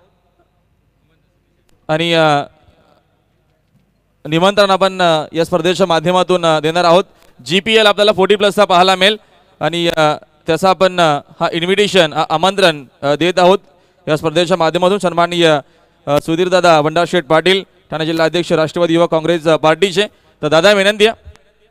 आणि निमंत्रण आपण या स्पर्धेच्या माध्यमातून देणार आहोत. GPL आपल्याला 40+ पाहायला मिळेल आणि त्याचा आपण हा इन्व्हिटेशन आमंत्रण देत आहोत या स्पर्धेच्या माध्यमातून. सन्माननीय सुधीरदादा वंडारशेठ पाटील, ठाणे जिल्हा अध्यक्ष राष्ट्रवादी युवक काँग्रेस पार्टीचे. तर दादा विनंती आहे.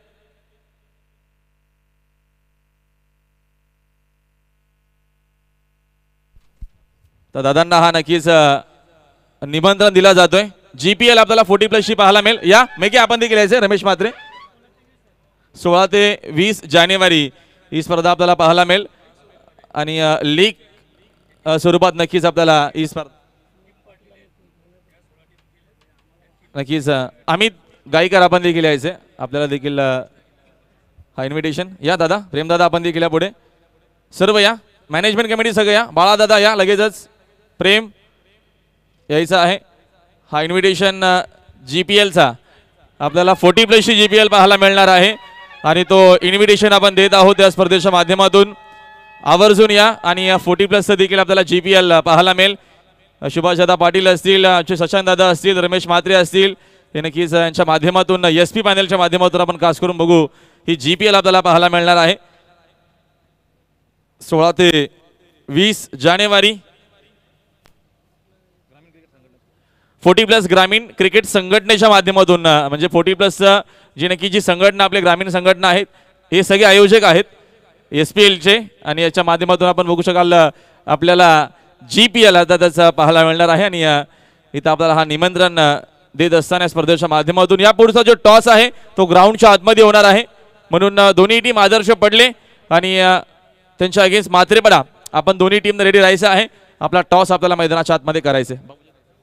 तर दादांना हा नक्कीच निमंत्रण दिला जातोय. GPL आपल्याला 40+ पाहायला मिळेल. या मेघे आपण देखील यायचे. रमेश म्हात्रे 16 ते 20 जानेवारी ही स्पर्धा आपल्याला पाहायला मिळेल आणि लीग स्वरूपात नक्कीच आपल्याला ही स्पर्धा नक्कीच अमित गायकर आपण देखील यायचे. आपल्याला देखील हा इन्व्हिटेशन. या दादा प्रेमदादा आपण देखील या पुढे सर्व या. मॅनेजमेंट कमिटी सगळं या. बाळा दादा या लगेचच. प्रेम यायचं आहे. हा इन्व्हिटेशन GPLचा आपल्याला 40+ GPL पाहायला मिळणार आहे आणि तो इन्व्हिटेशन आपण देत आहोत या स्पर्धेच्या माध्यमातून. आवर्जून या आणि या 40+ देखील आपल्याला GPL पाहायला मिळेल. सुभाषदादा पाटील असतील, शशांक दादा असतील, रमेश म्हात्रे असतील, हे नक्कीच यांच्या माध्यमातून SP पॅनलच्या माध्यमातून आपण खास करून बघू ही GPL आपल्याला पाहायला मिळणार आहे 16 ते 20 जानेवारी. 40+ ग्रामीण क्रिकेट संघटनेच्या माध्यमातून म्हणजे 40+ जी नक्की जी संघटना आपली ग्रामीण संघटना आहेत हे सगळे आयोजक आहेत SPLचे आणि याच्या माध्यमातून आपण बघू शकाल आपल्याला GPL आता त्याचा पाहायला मिळणार आहे. आणि इथं आपल्याला हा निमंत्रण देत असताना स्पर्धेच्या माध्यमातून या पुढचा जो टॉस आहे तो ग्राउंडच्या आतमध्ये होणार आहे म्हणून दोन्ही टीम आदर्श पडले आणि त्यांच्या अगेन्स्ट मात्रे पडा. आपण दोन्ही टीम रेडी राहायचं आहे. आपला टॉस आपल्याला मैदानाच्या आतमध्ये करायचं आहे.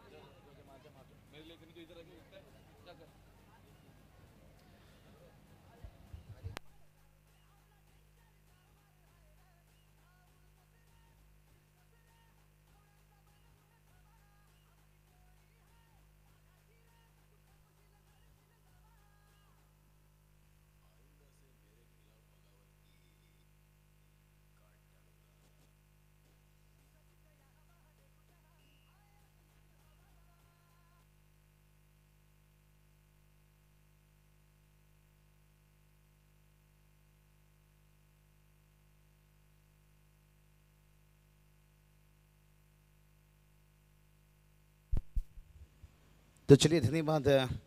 तो चलिए धन्यवाद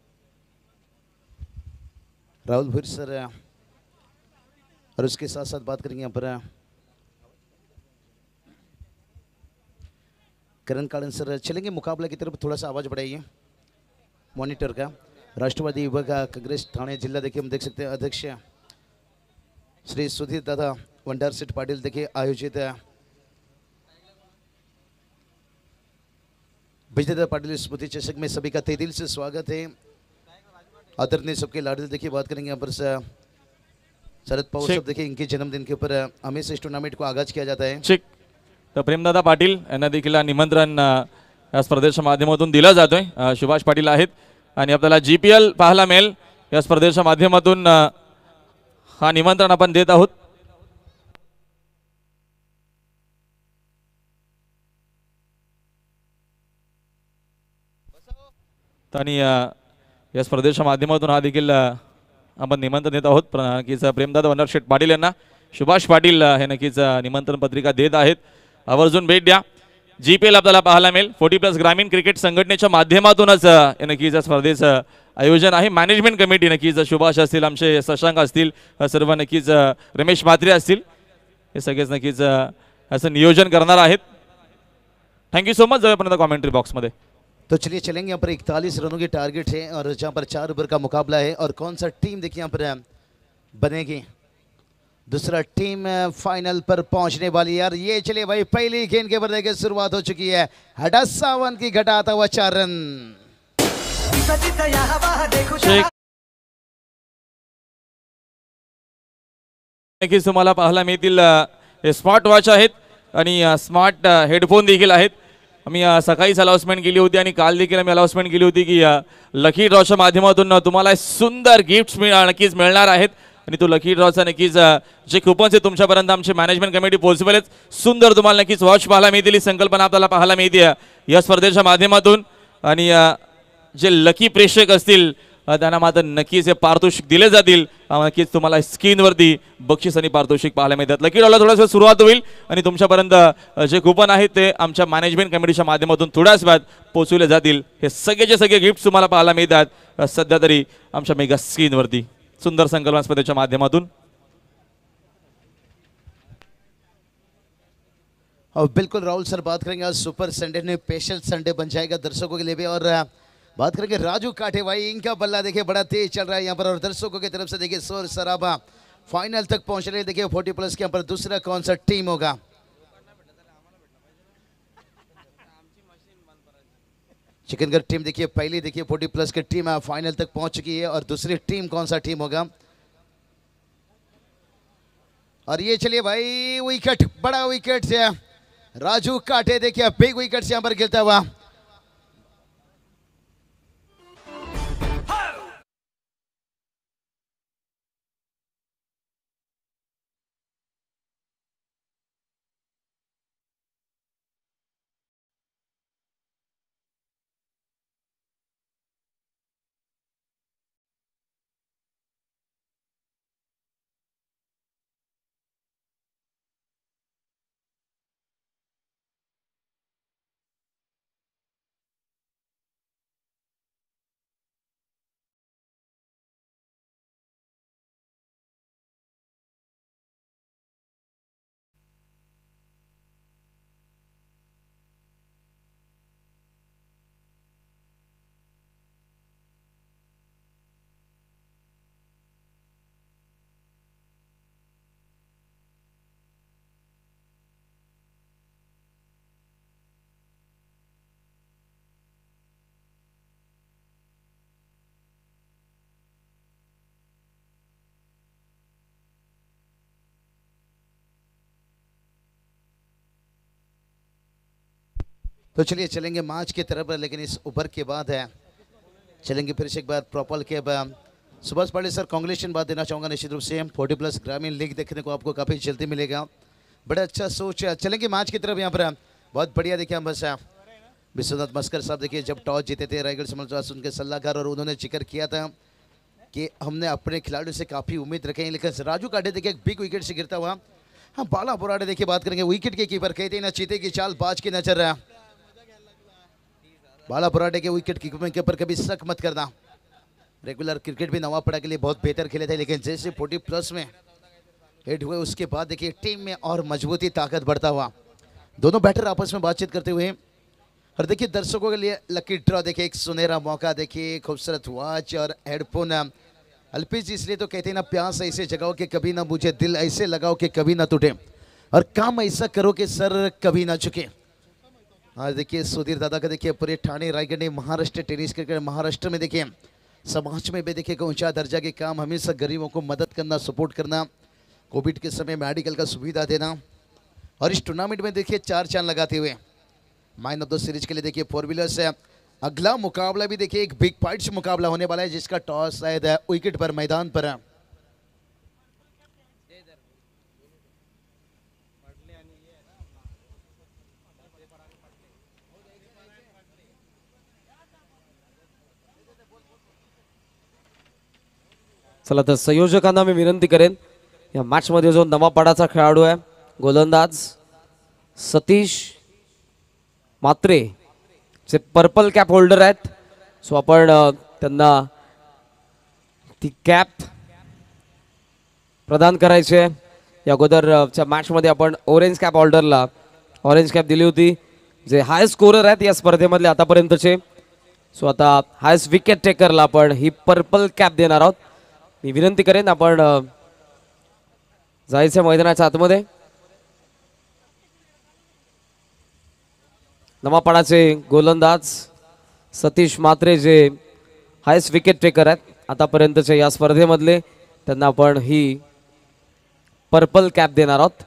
राहुल भूर सर और उसके साथ साथ बात करेंगे यहाँ पर करण कालन सर. चलेंगे मुकाबला की तरफ. थोड़ा सा आवाज़ बढ़ाइए मॉनिटर का. राष्ट्रवादी युवक कांग्रेस ठाणे जिला देखिए हम देख सकते हैं अध्यक्ष श्री सुधीर दादा वंडारशेठ पाटिल देखिए आयोजित विजेता पाटिल स्मृति चषक में सभी का तहे दिल से स्वागत है. आदरणीय सबके लाडले देखिए बात करेंगे यहाँ पर शरद पवार साहब देखिए इनके जन्मदिन के ऊपर हमेशा इस टूर्नामेंट को आगाज किया जाता है. ठीक. तर प्रेमदादा पाटील यांना देखील निमंत्रण या स्पर्धेच्या माध्यमातून दिलं जातोय. सुभाष पाटील आहेत आणि आपल्याला GPL पाहायला मिळेल या स्पर्धेच्या माध्यमातून हा निमंत्रण आपण देत आहोत. आणि या स्पर्धेच्या माध्यमातून हा देखील आपण निमंत्रण देत आहोत. नक्कीच प्रेमदादा वंडारशेठ पाटील यांना सुभाष पाटील हे नक्कीच निमंत्रण पत्रिका देत आहेत. आवर्जून भेट द्या. GPL आपल्याला पाहायला मिळेल 40+ ग्रामीण क्रिकेट संघटनेच्या माध्यमातूनच नक्कीच स्पर्धेचं आयोजन आहे. मॅनेजमेंट कमिटी नक्कीच सुभाष असतील, आमचे शशांक असतील, सर्व नक्कीच रमेश म्हात्रे असतील, हे सगळेच नक्कीच असं नियोजन करणार आहेत. Thank you so much. जाऊयापर्यंत कॉमेंट्री बॉक्समध्ये. तो चलिए चलेंगे. यहाँ पर 41 रनों की टारगेट है और जहाँ पर 4 ओवर का मुकाबला है और कौन सा टीम देखिए यहाँ पर बनेगी. दूसरा टीम फाइनल पर पहुंचने वाली यार. ये चलिए भाई पहली गेंद के ऊपर देखिए शुरुआत हो चुकी है. 58 की घटाता हुआ 4 रन. नक्कीच तुम्हाला पाहायला मिळतील स्मार्ट वॉच आहेत आणि स्मार्ट हेडफोन देखील आहेत. आम्ही सकाळीच अनाउन्समेंट केली होती आणि काल देखील आम्ही अनाउन्समेंट केली होती की लकी ड्रॉच्या माध्यमातून तुम्हाला सुंदर गिफ्ट्स नक्कीच मिळणार आहेत. आणि तो लकी ड्रॉचा नक्कीच जे कुपन्स आहेत तुमच्यापर्यंत आमची मॅनेजमेंट कमिटी पोहोचवेलच. सुंदर तुम्हाला नक्कीच वॉच पाहायला मिळतील. ही संकल्पना आपल्याला पाहायला मिळते या स्पर्धेच्या माध्यमातून. आणि जे लकी प्रेक्षक असतील त्यांना मात्र नक्कीच हे पारितोषिक दिले जातील. नक्कीच तुम्हाला स्क्रीनवरती बक्षीस आणि पारितोषिक पाहायला मिळतात. लकी ड्रॉला थोडासा सुरुवात होईल आणि तुमच्यापर्यंत जे कूपन आहेत ते आमच्या मॅनेजमेंट कमिटीच्या माध्यमातून थोड्याच वेळात पोहोचवले जातील. हे सगळेचे सगळे गिफ्ट तुम्हाला पाहायला मिळतात सध्या तरी आमच्या मेगा स्क्रीनवरती सुंदर संकल्पना स्पर्धेच्या माध्यमातून. और बिल्कुल राहुल सर बात करेंगे आज सुपर संडे ने स्पेशल संडे बन जाएगा दर्शकों के लिए भी. और बात करेंगे राजू काठे भाई, इनका बल्ला देखिए बड़ा तेज चल रहा है यहाँ पर और दर्शकों की तरफ से देखिए शोर शराबा फाइनल तक पहुंच रहे. देखिए 40+ के यहाँ पर दूसरा कौन सा टीम होगा. चिकनगर टीम देखिए पहली देखिए 40+ की टीम फाइनल तक पहुंच चुकी है और दूसरी टीम कौन सा टीम होगा. और ये चलिए भाई विकेट, बड़ा विकेट से राजू काटे देखिए बिग विकेट से यहाँ पर गिरता हुआ. तो चलिए चलेंगे मैच की तरफ, लेकिन इस ओवर के बाद है चलेंगे फिर से एक बार प्रॉपर के सुभाष पाटिल सर कांग्रेचुलेशन बात देना चाहूँगा. निश्चित रूप से 40+ ग्रामीण लीग देखने को आपको काफ़ी जल्दी मिलेगा. बड़ा अच्छा सोच है. चलेंगे मैच की तरफ. यहाँ पर बहुत बढ़िया देखिए हम बस विश्वनाथ मस्कर साहब देखिए जब टॉस जीते थे रायगढ़ समाचार उनके सलाहकार, और उन्होंने जिक्र किया था कि हमने अपने खिलाड़ियों से काफ़ी उम्मीद रखे हैं. लेकिन राजू काटे देखिए एक बिग विकेट से गिरता हुआ. हाँ बाला बोराडे देखिए बात करेंगे विकेट के कीपर कहते हैं ना चीते की चाल बाज की नजर रहा. बाला बोराडे के विकेट कीपिंग के ऊपर कभी शक मत करना. रेगुलर क्रिकेट भी नवापड़ा के लिए बहुत बेहतर खेले थे, लेकिन जैसे 40+ में हिट हुए उसके बाद देखिए टीम में और मजबूती ताकत बढ़ता हुआ. दोनों बैटर आपस में बातचीत करते हुए. और देखिए दर्शकों के लिए लकी ड्रॉ देखिए एक सुनहरा मौका देखिए खूबसूरत वॉच और हेडफोन. एलपीजी इसलिए तो कहते हैं ना प्यास ऐसे जगाओ कि कभी ना बुझे, दिल ऐसे लगाओ कि कभी ना टूटे, और काम ऐसा करो कि सर कभी ना झुके. आज देखिए सुधीर दादा का देखिए पूरे ठाणे रायगढ़ ने महाराष्ट्र टेनिस क्रिकेट महाराष्ट्र में देखिए समाज में भी देखिए ऊंचा दर्जा के काम, हमेशा गरीबों को मदद करना, सपोर्ट करना, कोविड के समय मेडिकल का सुविधा देना. और इस टूर्नामेंट में देखिए 4 चांद लगाते हुए मैन ऑफ द सीरीज के लिए देखिए 4 व्हीलर से अगला मुकाबला भी देखिए एक बिग फाइट्स मुकाबला होने वाला है, जिसका टॉस शायद विकेट पर मैदान पर है. चला तर संयोजकांना मी विनंती करेन या मॅच मध्ये जो नवापाडाचा खेळाडू आहे गोलंदाज सतीश मात्रे जे पर्पल कॅप होल्डर आहेत, सो आपण त्यांना ती कॅप प्रदान करायची आहे. या अगोदरच्या मॅच मध्ये आपण ऑरेंज कॅप होल्डरला ऑरेंज कॅप दिली होती, जे हाय स्कोरर आहेत या स्पर्धेमधले आतापर्यंतचे. सो आता हायस्ट विकेट टेकरला आपण ही पर्पल कॅप देणार आहोत. मी विनंती करेन आपण जायचं मैदानाच्या आतमध्ये. नवापाडाचे गोलंदाज सतीश मात्रे जे हायस्ट विकेट टेकर आहेत आतापर्यंतचे या स्पर्धेमधले, त्यांना आपण ही पर्पल कॅप देणार आहोत.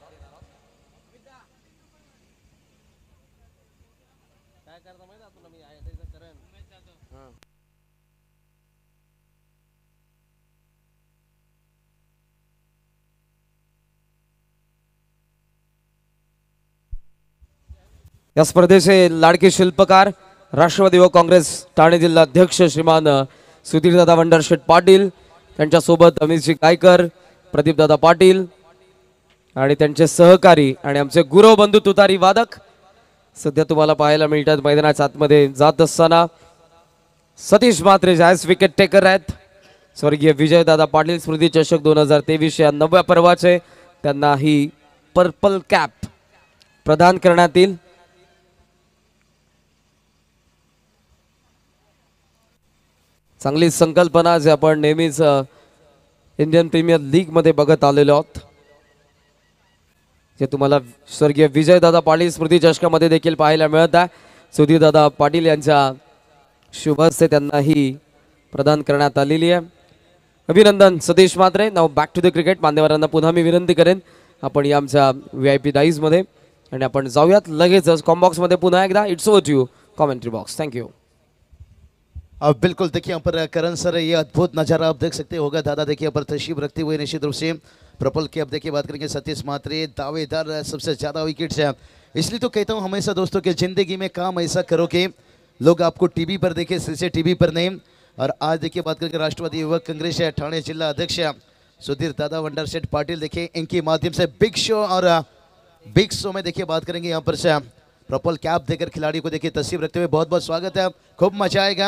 या स्पर्धेचे लाडके शिल्पकार राष्ट्रवादी युवक काँग्रेस ठाणे जिल्हा अध्यक्ष श्रीमान सुधीरदादा वंडरशेट पाटील, त्यांच्यासोबत अमितजी गायकर, प्रदीपदादा पाटील आणि त्यांचे सहकारी आणि आमचे गुरव बंधू तुतारी वादक सध्या तुम्हाला पाहायला मिळतात मैदानाच्या आतमध्ये जात असताना. सतीश म्हात्रे जायस विकेट टेकर आहेत. स्वर्गीय विजयदादा पाटील स्मृती चषक 2023 या 9व्या पर्वाचे त्यांना ही पर्पल कॅप प्रदान करण्यात येईल. चांगली संकल्पना जे आपण नेहमीच इंडियन प्रीमियर लीग मध्ये बघत आलेलो आहोत, जे तुम्हाला स्वर्गीय विजयदादा पाटील स्मृती चषकामध्ये देखील पाहायला मिळत आहे. सुधीरदादा पाटील यांच्या शुभ हस्ते त्यांना ही प्रदान करण्यात आलेली आहे. अभिनंदन Satish Mhatre. Now back to the cricket. मान्यवरांना पुन्हा मी विनंती करेन आपण या आमच्या VIP डाईज मध्ये आणि आपण जाऊयात लगेचच कॉम्बॉक्स मध्ये पुन्हा एकदा. It's over to you commentary box. Thank you. अब बिल्कुल देखिए यहाँ पर करण सर, ये अद्भुत नज़ारा आप देख सकते होगा दादा. देखिए यहाँ पर तशरीफ रखते हुए निश्चित रूप से प्रपल की अब देखिए बात करेंगे सतीश म्हात्रे, दावेदार सबसे ज़्यादा विकेट्स है. इसलिए तो कहता हूँ हमेशा दोस्तों कि ज़िंदगी में काम ऐसा करो कि लोग आपको टीवी पर देखें, सिर्फ टीवी पर नहीं. और आज देखिए बात करेंगे राष्ट्रवादी युवक कांग्रेस ठाणे जिला अध्यक्ष सुधीर दादा वंडरशेट पाटिल. देखिए इनके माध्यम से बिग शो और बिग शो में देखिए बात करेंगे यहाँ पर से प्रपल कैप देकर खिलाड़ी को देखिए तस्वीर रखते हुए बहुत बहुत स्वागत है. खूब मजा आएगा.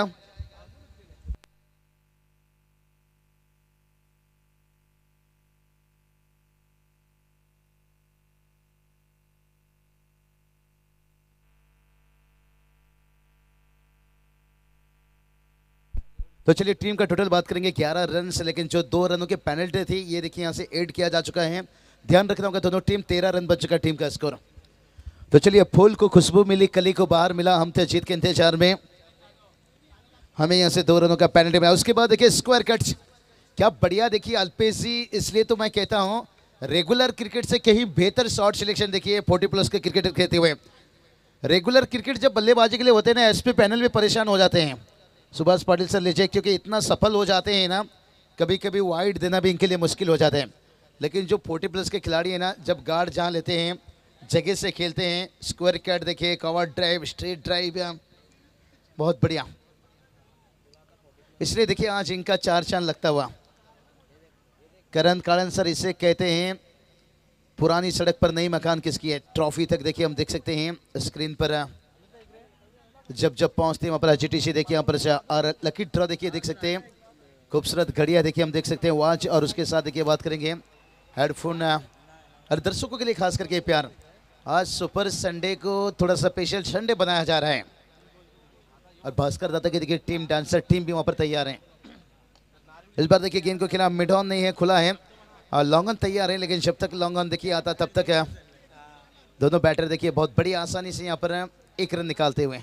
तो चलिए टीम का टोटल बात करेंगे 11 रन से, लेकिन जो 2 रनों के पेनल्टी थी ये देखिए यहाँ से ऐड किया जा चुका है. ध्यान रखना होगा दोनों टीम 13 रन बन चुका टीम का स्कोर. तो चलिए फूल को खुशबू मिली, कली को बाहर मिला, हम थे जीत के इंतजार में. हमें यहाँ से 2 रनों का पेनल्टी मिला. उसके बाद देखिए स्क्वायर कट्स, क्या बढ़िया देखिए अल्पेश जी. इसलिए तो मैं कहता हूँ रेगुलर क्रिकेट से कहीं बेहतर शॉट सिलेक्शन देखिए 40+ के क्रिकेटर खेलते हुए. रेगुलर क्रिकेट जब बल्लेबाजी के लिए होते हैं ना, SP पैनल भी परेशान हो जाते हैं. सुभाष पाटिल सर लीजिए, क्योंकि इतना सफल हो जाते हैं ना, कभी कभी वाइड देना भी इनके लिए मुश्किल हो जाता है. लेकिन जो 40+ के खिलाड़ी हैं ना, जब गार्ड जहाँ लेते हैं जगह से खेलते हैं. स्क्वायर कैट देखिए, कवर ड्राइव, स्ट्रेट ड्राइव, बहुत बढ़िया. इसलिए देखिए आज इनका 4 चांद लगता हुआ. करण कालन सर इसे कहते हैं पुरानी सड़क पर नई मकान किसकी है. ट्रॉफी तक देखिए हम देख सकते हैं स्क्रीन पर. जब जब पहुंचते हैं वहाँ पर GTC देखिए यहाँ पर और लकी ड्रॉ देखिए देख सकते हैं. खूबसूरत घड़ियाँ देखिए हम देख सकते हैं, वॉच, और उसके साथ देखिए बात करेंगे हेडफोन. और दर्शकों के लिए खास करके प्यार, आज सुपर संडे को थोड़ा सा स्पेशल संडे बनाया जा रहा है. और भास्कर दादा की देखिए टीम, डांसर टीम भी वहाँ पर तैयार है. इस बार देखिए गेंद को खिलाफ मिड ऑन नहीं है, खुला है. और लॉन्ग ऑन तैयार है, लेकिन जब तक लॉन्ग ऑन देखिए आता तब तक दोनों बैटर देखिए बहुत बड़ी आसानी से यहाँ पर 1 रन निकालते हुए.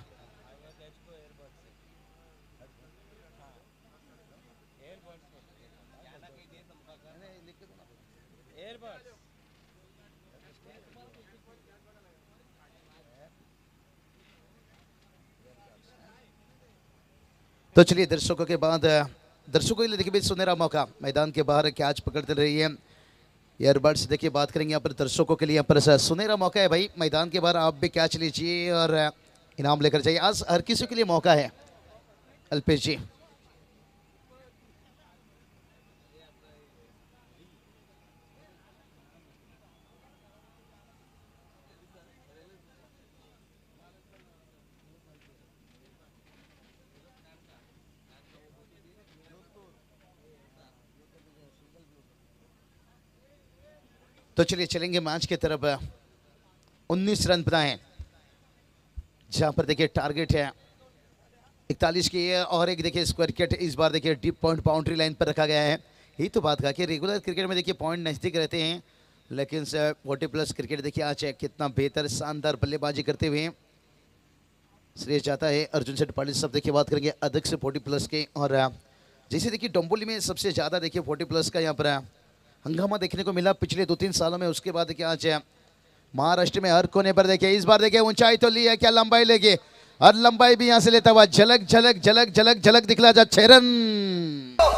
तो चलिए दर्शकों के बाद दर्शकों के लिए देखिए सुनहरा मौका, मैदान के बाहर कैच पकड़ते रही है. ईयरबड्स देखिए बात करेंगे यहाँ पर दर्शकों के लिए, यहाँ पर सुनहरा मौका है भाई. मैदान के बाहर आप भी कैच लीजिए और इनाम लेकर जाइए. आज हर किसी के लिए मौका है. अल्पेश जी तो चलिए चलेंगे मैच की तरफ. 19 रन बनाए, जहां पर देखिए टारगेट है 41 की है, और एक देखिए स्क्वायर कैट इस बार देखिए डीप पॉइंट बाउंड्री लाइन पर रखा गया है. यही तो बात कहा कि रेगुलर क्रिकेट में देखिए पॉइंट नजदीक रहते हैं, लेकिन 40+ क्रिकेट देखिए आज कितना बेहतर शानदार बल्लेबाजी करते हुए श्रेय जाता है. अर्जुन सेठ पाटिल सब देखिए बात करेंगे अध्यक्ष 40+ के. और जैसे देखिए डोंबोली में सबसे ज़्यादा देखिए 40+ का यहाँ पर हंगामा देखने को मिला पिछले 2-3 सालों में. उसके बाद देखिए आज महाराष्ट्र में हर कोने पर देखिए इस बार देखिए ऊंचाई तो ली है, क्या लंबाई लेके, और लंबाई भी यहाँ से लेता हुआ झलक झलक झलक झलक झलक दिखला जा 6 रन.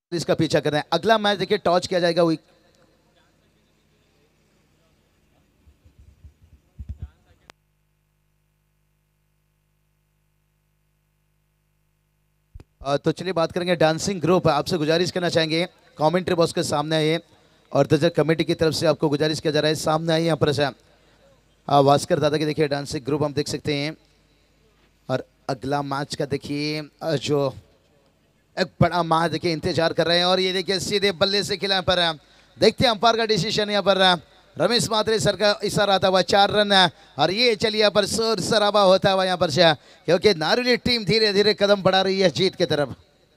इसका पीछा कर रहे हैं। अगला मैच देखिए टॉस किया जाएगा वीक तो चलिए बात करेंगे डांसिंग ग्रुप। आपसे गुजारिश करना चाहेंगे कमेंट्री बॉक्स के सामने आइए और दर्शक कमेटी की तरफ से आपको गुजारिश किया जा रहा है सामने आइए यहाँ पर से भास्कर दादा की देखिए डांसिंग ग्रुप हम देख सकते हैं। और अगला मैच का देखिए जो एक बड़ा मैच देखिए इंतजार कर रहे हैं और ये देखिए सीधे बल्ले से खिला पर देखते हैं अंपायर का डिसीजन यहाँ पर रमेश मात्रे सर का इशारा आता हुआ 4 रन और ये चलिए यहाँ पर शोर शराबा होता हुआ यहाँ पर से क्योंकि नारुली टीम धीरे धीरे कदम बढ़ा रही है जीत की तरफ।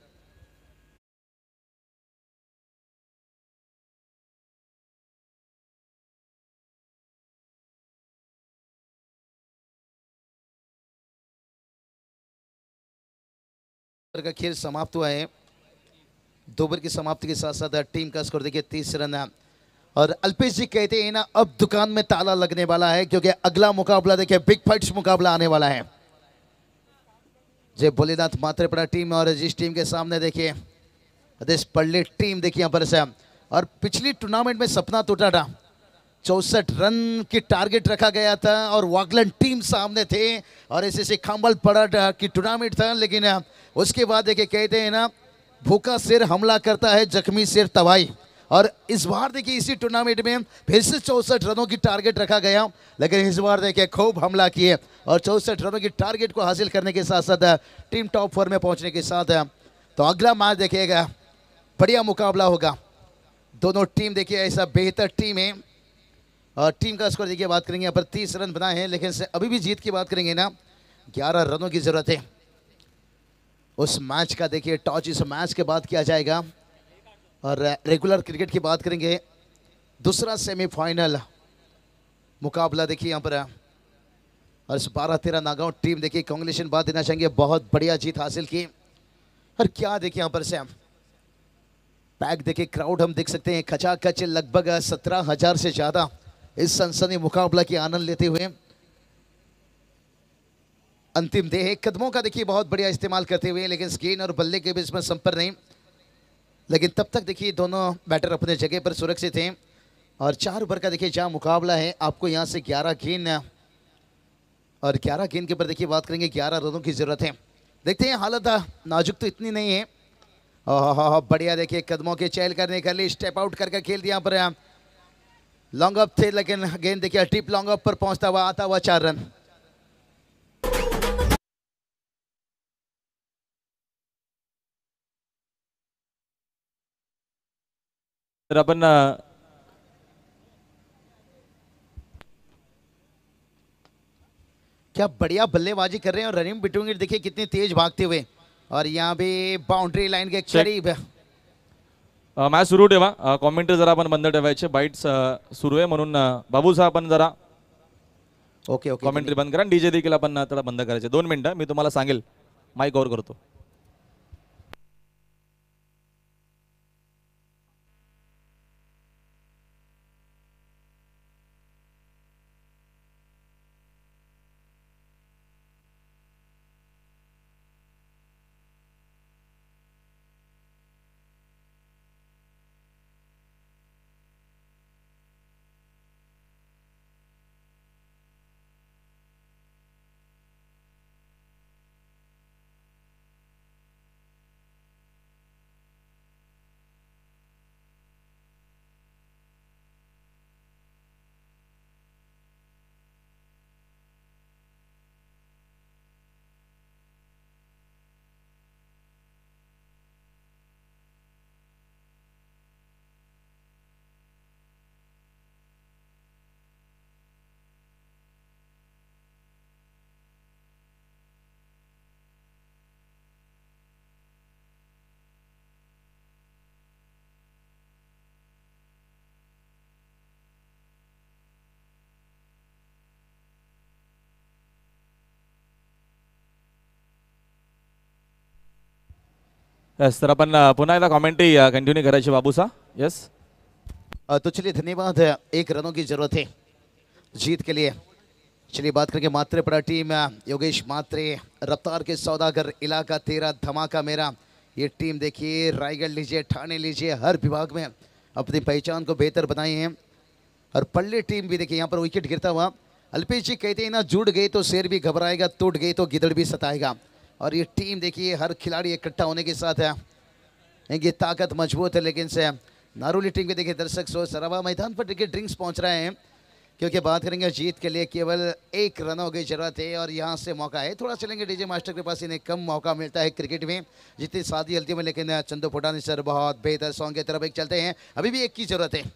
का खेल समाप्त हुआ है। 2 ओवर की समाप्ति के साथ साथ टीम का स्कोर देखिए 30 रन और अल्पेश जी कहते हैं ना अब दुकान में ताला लगने वाला है क्योंकि अगला मुकाबला देखिए बिग फाइट्स मुकाबला आने वाला है। जय भोलेनाथ मात्रेपड़ा टीम और जिस टीम के सामने देखिए आदेश पल्ले टीम देखिए यहाँ पर से और पिछली टूर्नामेंट में सपना टूटा था 64 रन की टारगेट रखा गया था और वागलन टीम सामने थे और ऐसे खांबल पड़ा की टूर्नामेंट था लेकिन उसके बाद देखिए कहते हैं ना भूखा सिर हमला करता है जख्मी सिर तबाही और इस बार देखिए इसी टूर्नामेंट में फिर से 64 रनों की टारगेट रखा गया लेकिन इस बार देखिए खूब हमला किए और 64 रनों की टारगेट को हासिल करने के साथ साथ टीम टॉप 4 में पहुंचने के साथ तो अगला मैच देखिएगा बढ़िया मुकाबला होगा। दोनों टीम देखिए ऐसा बेहतर टीम है और टीम का स्कोर देखिए बात करेंगे यहाँ पर 30 रन बनाए हैं लेकिन से अभी भी जीत की बात करेंगे ना 11 रनों की जरूरत है। उस मैच का देखिए टॉस इस मैच के बाद किया जाएगा और रेगुलर क्रिकेट की बात करेंगे दूसरा सेमीफाइनल मुकाबला देखिए यहाँ पर और इस 12-13 नागांव टीम देखिए कांग्रेचुलेशन बात देना चाहेंगे बहुत बढ़िया जीत हासिल की और क्या देखिए यहाँ पर से पैक देखिए क्राउड हम देख सकते हैं खचाखच लगभग 17,000 से ज्यादा इस सनसनी मुकाबला की आनंद लेते हुए अंतिम देह कदमों का देखिए बहुत बढ़िया इस्तेमाल करते हुए लेकिन गेंद और बल्ले के बीच में संपर्क नहीं लेकिन तब तक देखिए दोनों बैटर अपने जगह पर सुरक्षित हैं और 4 ओवर का देखिए जहां मुकाबला है आपको यहां से 11 गेंद और 11 गेंद के ऊपर देखिए बात करेंगे 11 रनों की जरूरत है। देखते हैं हालत नाजुक तो इतनी नहीं है। बढ़िया देखिए कदमों के चहल करने के लिए स्टेप आउट करके खेल दिया पर लॉन्ग अप थे लेकिन गेंद देखिए टिप लॉन्ग अप पर पहुंचता हुआ आता हुआ 4 रन। तर आपण क्या बढ़िया बल्लेबाजी कर रहे हैं और रनिंग बिटवीन देखिए कितनी तेज भागते हुए और यहाँ भी बाउंड्री लाइन के करीब मॅच सुरू ठेवा कॉमेंट्री जरा आपण बंद ठेवायचे बाईट्स सुरू आहे म्हणून बाबू साहेब आपण जरा ओके ओके कॉमेंट्री बंद करा डीजे देखील आपण आता बंद करायचे 2 मिनिटं मी तुम्हाला सांगेल माईक ऑन करतो। यस तर आपण पुन्हा एकदा कॉमेंट्री कंटिन्यू करायची बाबू सा यस तो चलिए धन्यवाद। 1 रनों की जरूरत है जीत के लिए। चलिए बात करके मात्रेपड़ा टीम योगेश मात्रे रफ्तार के सौदागर इलाका तेरा धमाका मेरा ये टीम देखिए रायगढ़ लीजिए, ठाणे लीजिए, हर विभाग में अपनी पहचान को बेहतर बनाई है। और पल्ले टीम भी देखिए यहाँ पर विकेट गिरता हुआ। अल्पेश जी कहते हैं ना, जुड़ गए तो शेर भी घबराएगा, टूट गई तो गिदड़ भी सताएगा। और ये टीम देखिए हर खिलाड़ी इकट्ठा होने के साथ है, इनकी ताकत मजबूत है। लेकिन से नारोली टीम के देखिए दर्शक सो सराबा मैदान पर देखिए ड्रिंक्स पहुंच रहे हैं, क्योंकि बात करेंगे जीत के लिए केवल 1 रनों की जरूरत है। और यहाँ से मौका है, थोड़ा चलेंगे डीजे मास्टर के पास, इन्हें कम मौका मिलता है क्रिकेट में, जितनी शादी हल्दी में। लेकिन चंदू फुटानी सर बहुत बेहतर सॉन्ग की तरफ एक चलते हैं, अभी भी 1 की जरूरत है।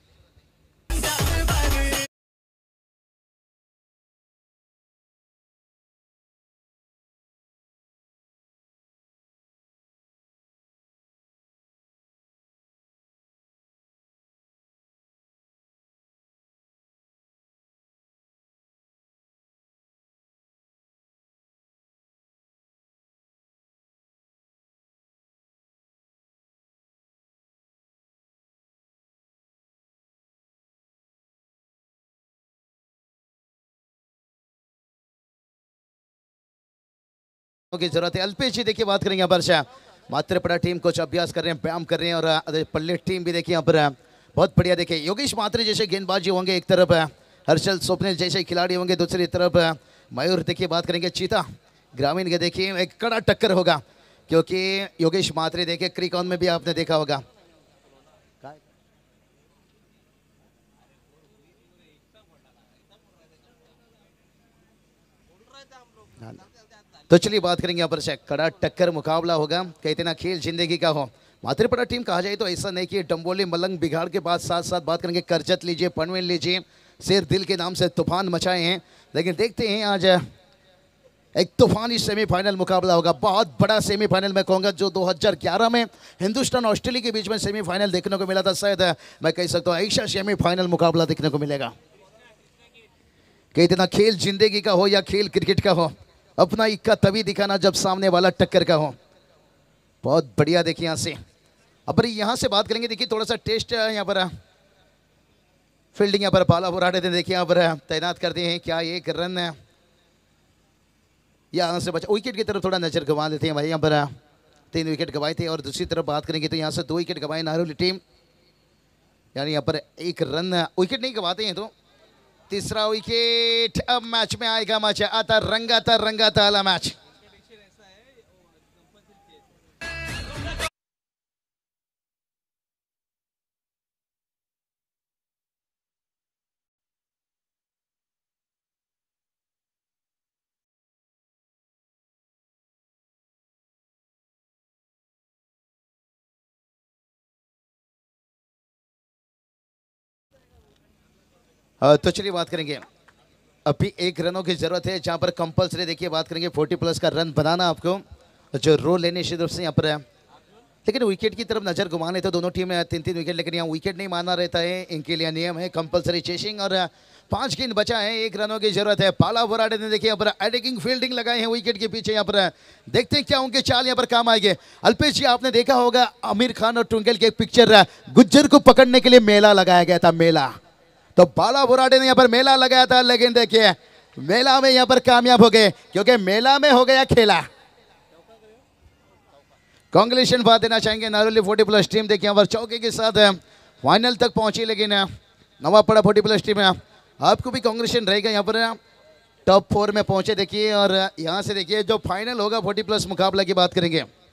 की जरूरत है। अल्पेश जी देखिए बात करेंगे यहाँ पर मात्रेपड़ा टीम कुछ अभ्यास कर रहे हैं, व्यायाम कर रहे हैं। और पल्ले टीम भी देखिए यहाँ पर बहुत बढ़िया। देखिए योगेश मात्रे जैसे गेंदबाजी होंगे एक तरफ, हर्षल स्वप्निल जैसे खिलाड़ी होंगे दूसरी तरफ, मयूर देखिए बात करेंगे चीता ग्रामीण के। देखिए एक कड़ा टक्कर होगा, क्योंकि योगेश मात्रे देखिए क्रिकॉन में भी आपने देखा होगा। तो चलिए बात करेंगे यहाँ पर से कड़ा टक्कर मुकाबला होगा, कहते ना खेल जिंदगी का हो। मात्रेपड़ा टीम कहा जाए तो ऐसा नहीं कि डंबोली मलंग बिगाड़ के बाद साथ साथ बात करेंगे करजत लीजिए, पनवेल लीजिए, शेर दिल के नाम से तूफान मचाए हैं। लेकिन देखते हैं आज एक तूफानी सेमीफाइनल मुकाबला होगा, बहुत बड़ा सेमीफाइनल मैं कहूँगा, जो 2011 में हिंदुस्तान ऑस्ट्रेलिया के बीच में सेमीफाइनल देखने को मिला था। शायद मैं कह सकता हूँ ऐसा सेमीफाइनल मुकाबला देखने को मिलेगा। कहते ना खेल जिंदगी का हो या खेल क्रिकेट का हो, अपना इक्का तभी दिखाना जब सामने वाला टक्कर का हो। बहुत बढ़िया। देखिए यहाँ से अब यहाँ से बात करेंगे, देखिए थोड़ा सा टेस्ट यहाँ पर फील्डिंग यहाँ पर पाला बोराडे ने देखिए यहाँ पर तैनात करते हैं। क्या 1 रन यहाँ से बचा, विकेट की तरफ थोड़ा नजर गंवा देते हैं भाई। यहाँ पर 3 विकेट गंवाए थे। और दूसरी तरफ बात करेंगे तो यहाँ से 2 विकेट गंवाए नारोली टीम, यानी यहाँ पर 1 रन विकेट नहीं गंवाते हैं। तो तीसरा विकेट, अब मैच में आएगा मजा, आता रंगाता वाला मैच। तो चलिए बात करेंगे, अभी 1 रनों की जरूरत है, जहां पर कंपलसरी देखिए बात करेंगे 40+ का रन बनाना आपको, जो रोल लेने की तरफ से यहाँ पर है। लेकिन विकेट की तरफ नजर घुमाने तो दोनों टीम 3-3 विकेट, लेकिन यहाँ विकेट नहीं मानना रहता है, इनके लिए नियम है कंपलसरी चेसिंग। और 5 गेंद बचा है, 1 रनों की जरूरत है। पाला बोराडे ने देखिए यहाँ पर अटैकिंग फील्डिंग लगाए हैं विकेट के पीछे। यहाँ पर देखते हैं क्या उनके चाल यहाँ पर काम आएंगे। अल्पेश जी आपने देखा होगा आमिर खान और ट्विंकल की एक पिक्चर, गुज्जर को पकड़ने के लिए मेला लगाया गया था, मेला। तो पाला बोराडे ने यहाँ पर मेला लगाया था, लेकिन देखिए मेला में यहाँ पर कामयाब हो गए, क्योंकि मेला में हो गया खेला। कांग्रेचुलेशन बात देना चाहेंगे नारोली 40+ टीम, देखिए यहाँ पर चौके के साथ फाइनल तक पहुंची। लेकिन नवापड़ा 40+ टीम है, आपको भी कांग्रेचुलेशन रहेगा, यहाँ पर टॉप 4 में पहुंचे देखिए। और यहाँ से देखिए जो फाइनल होगा 40+ मुकाबला की बात करेंगे।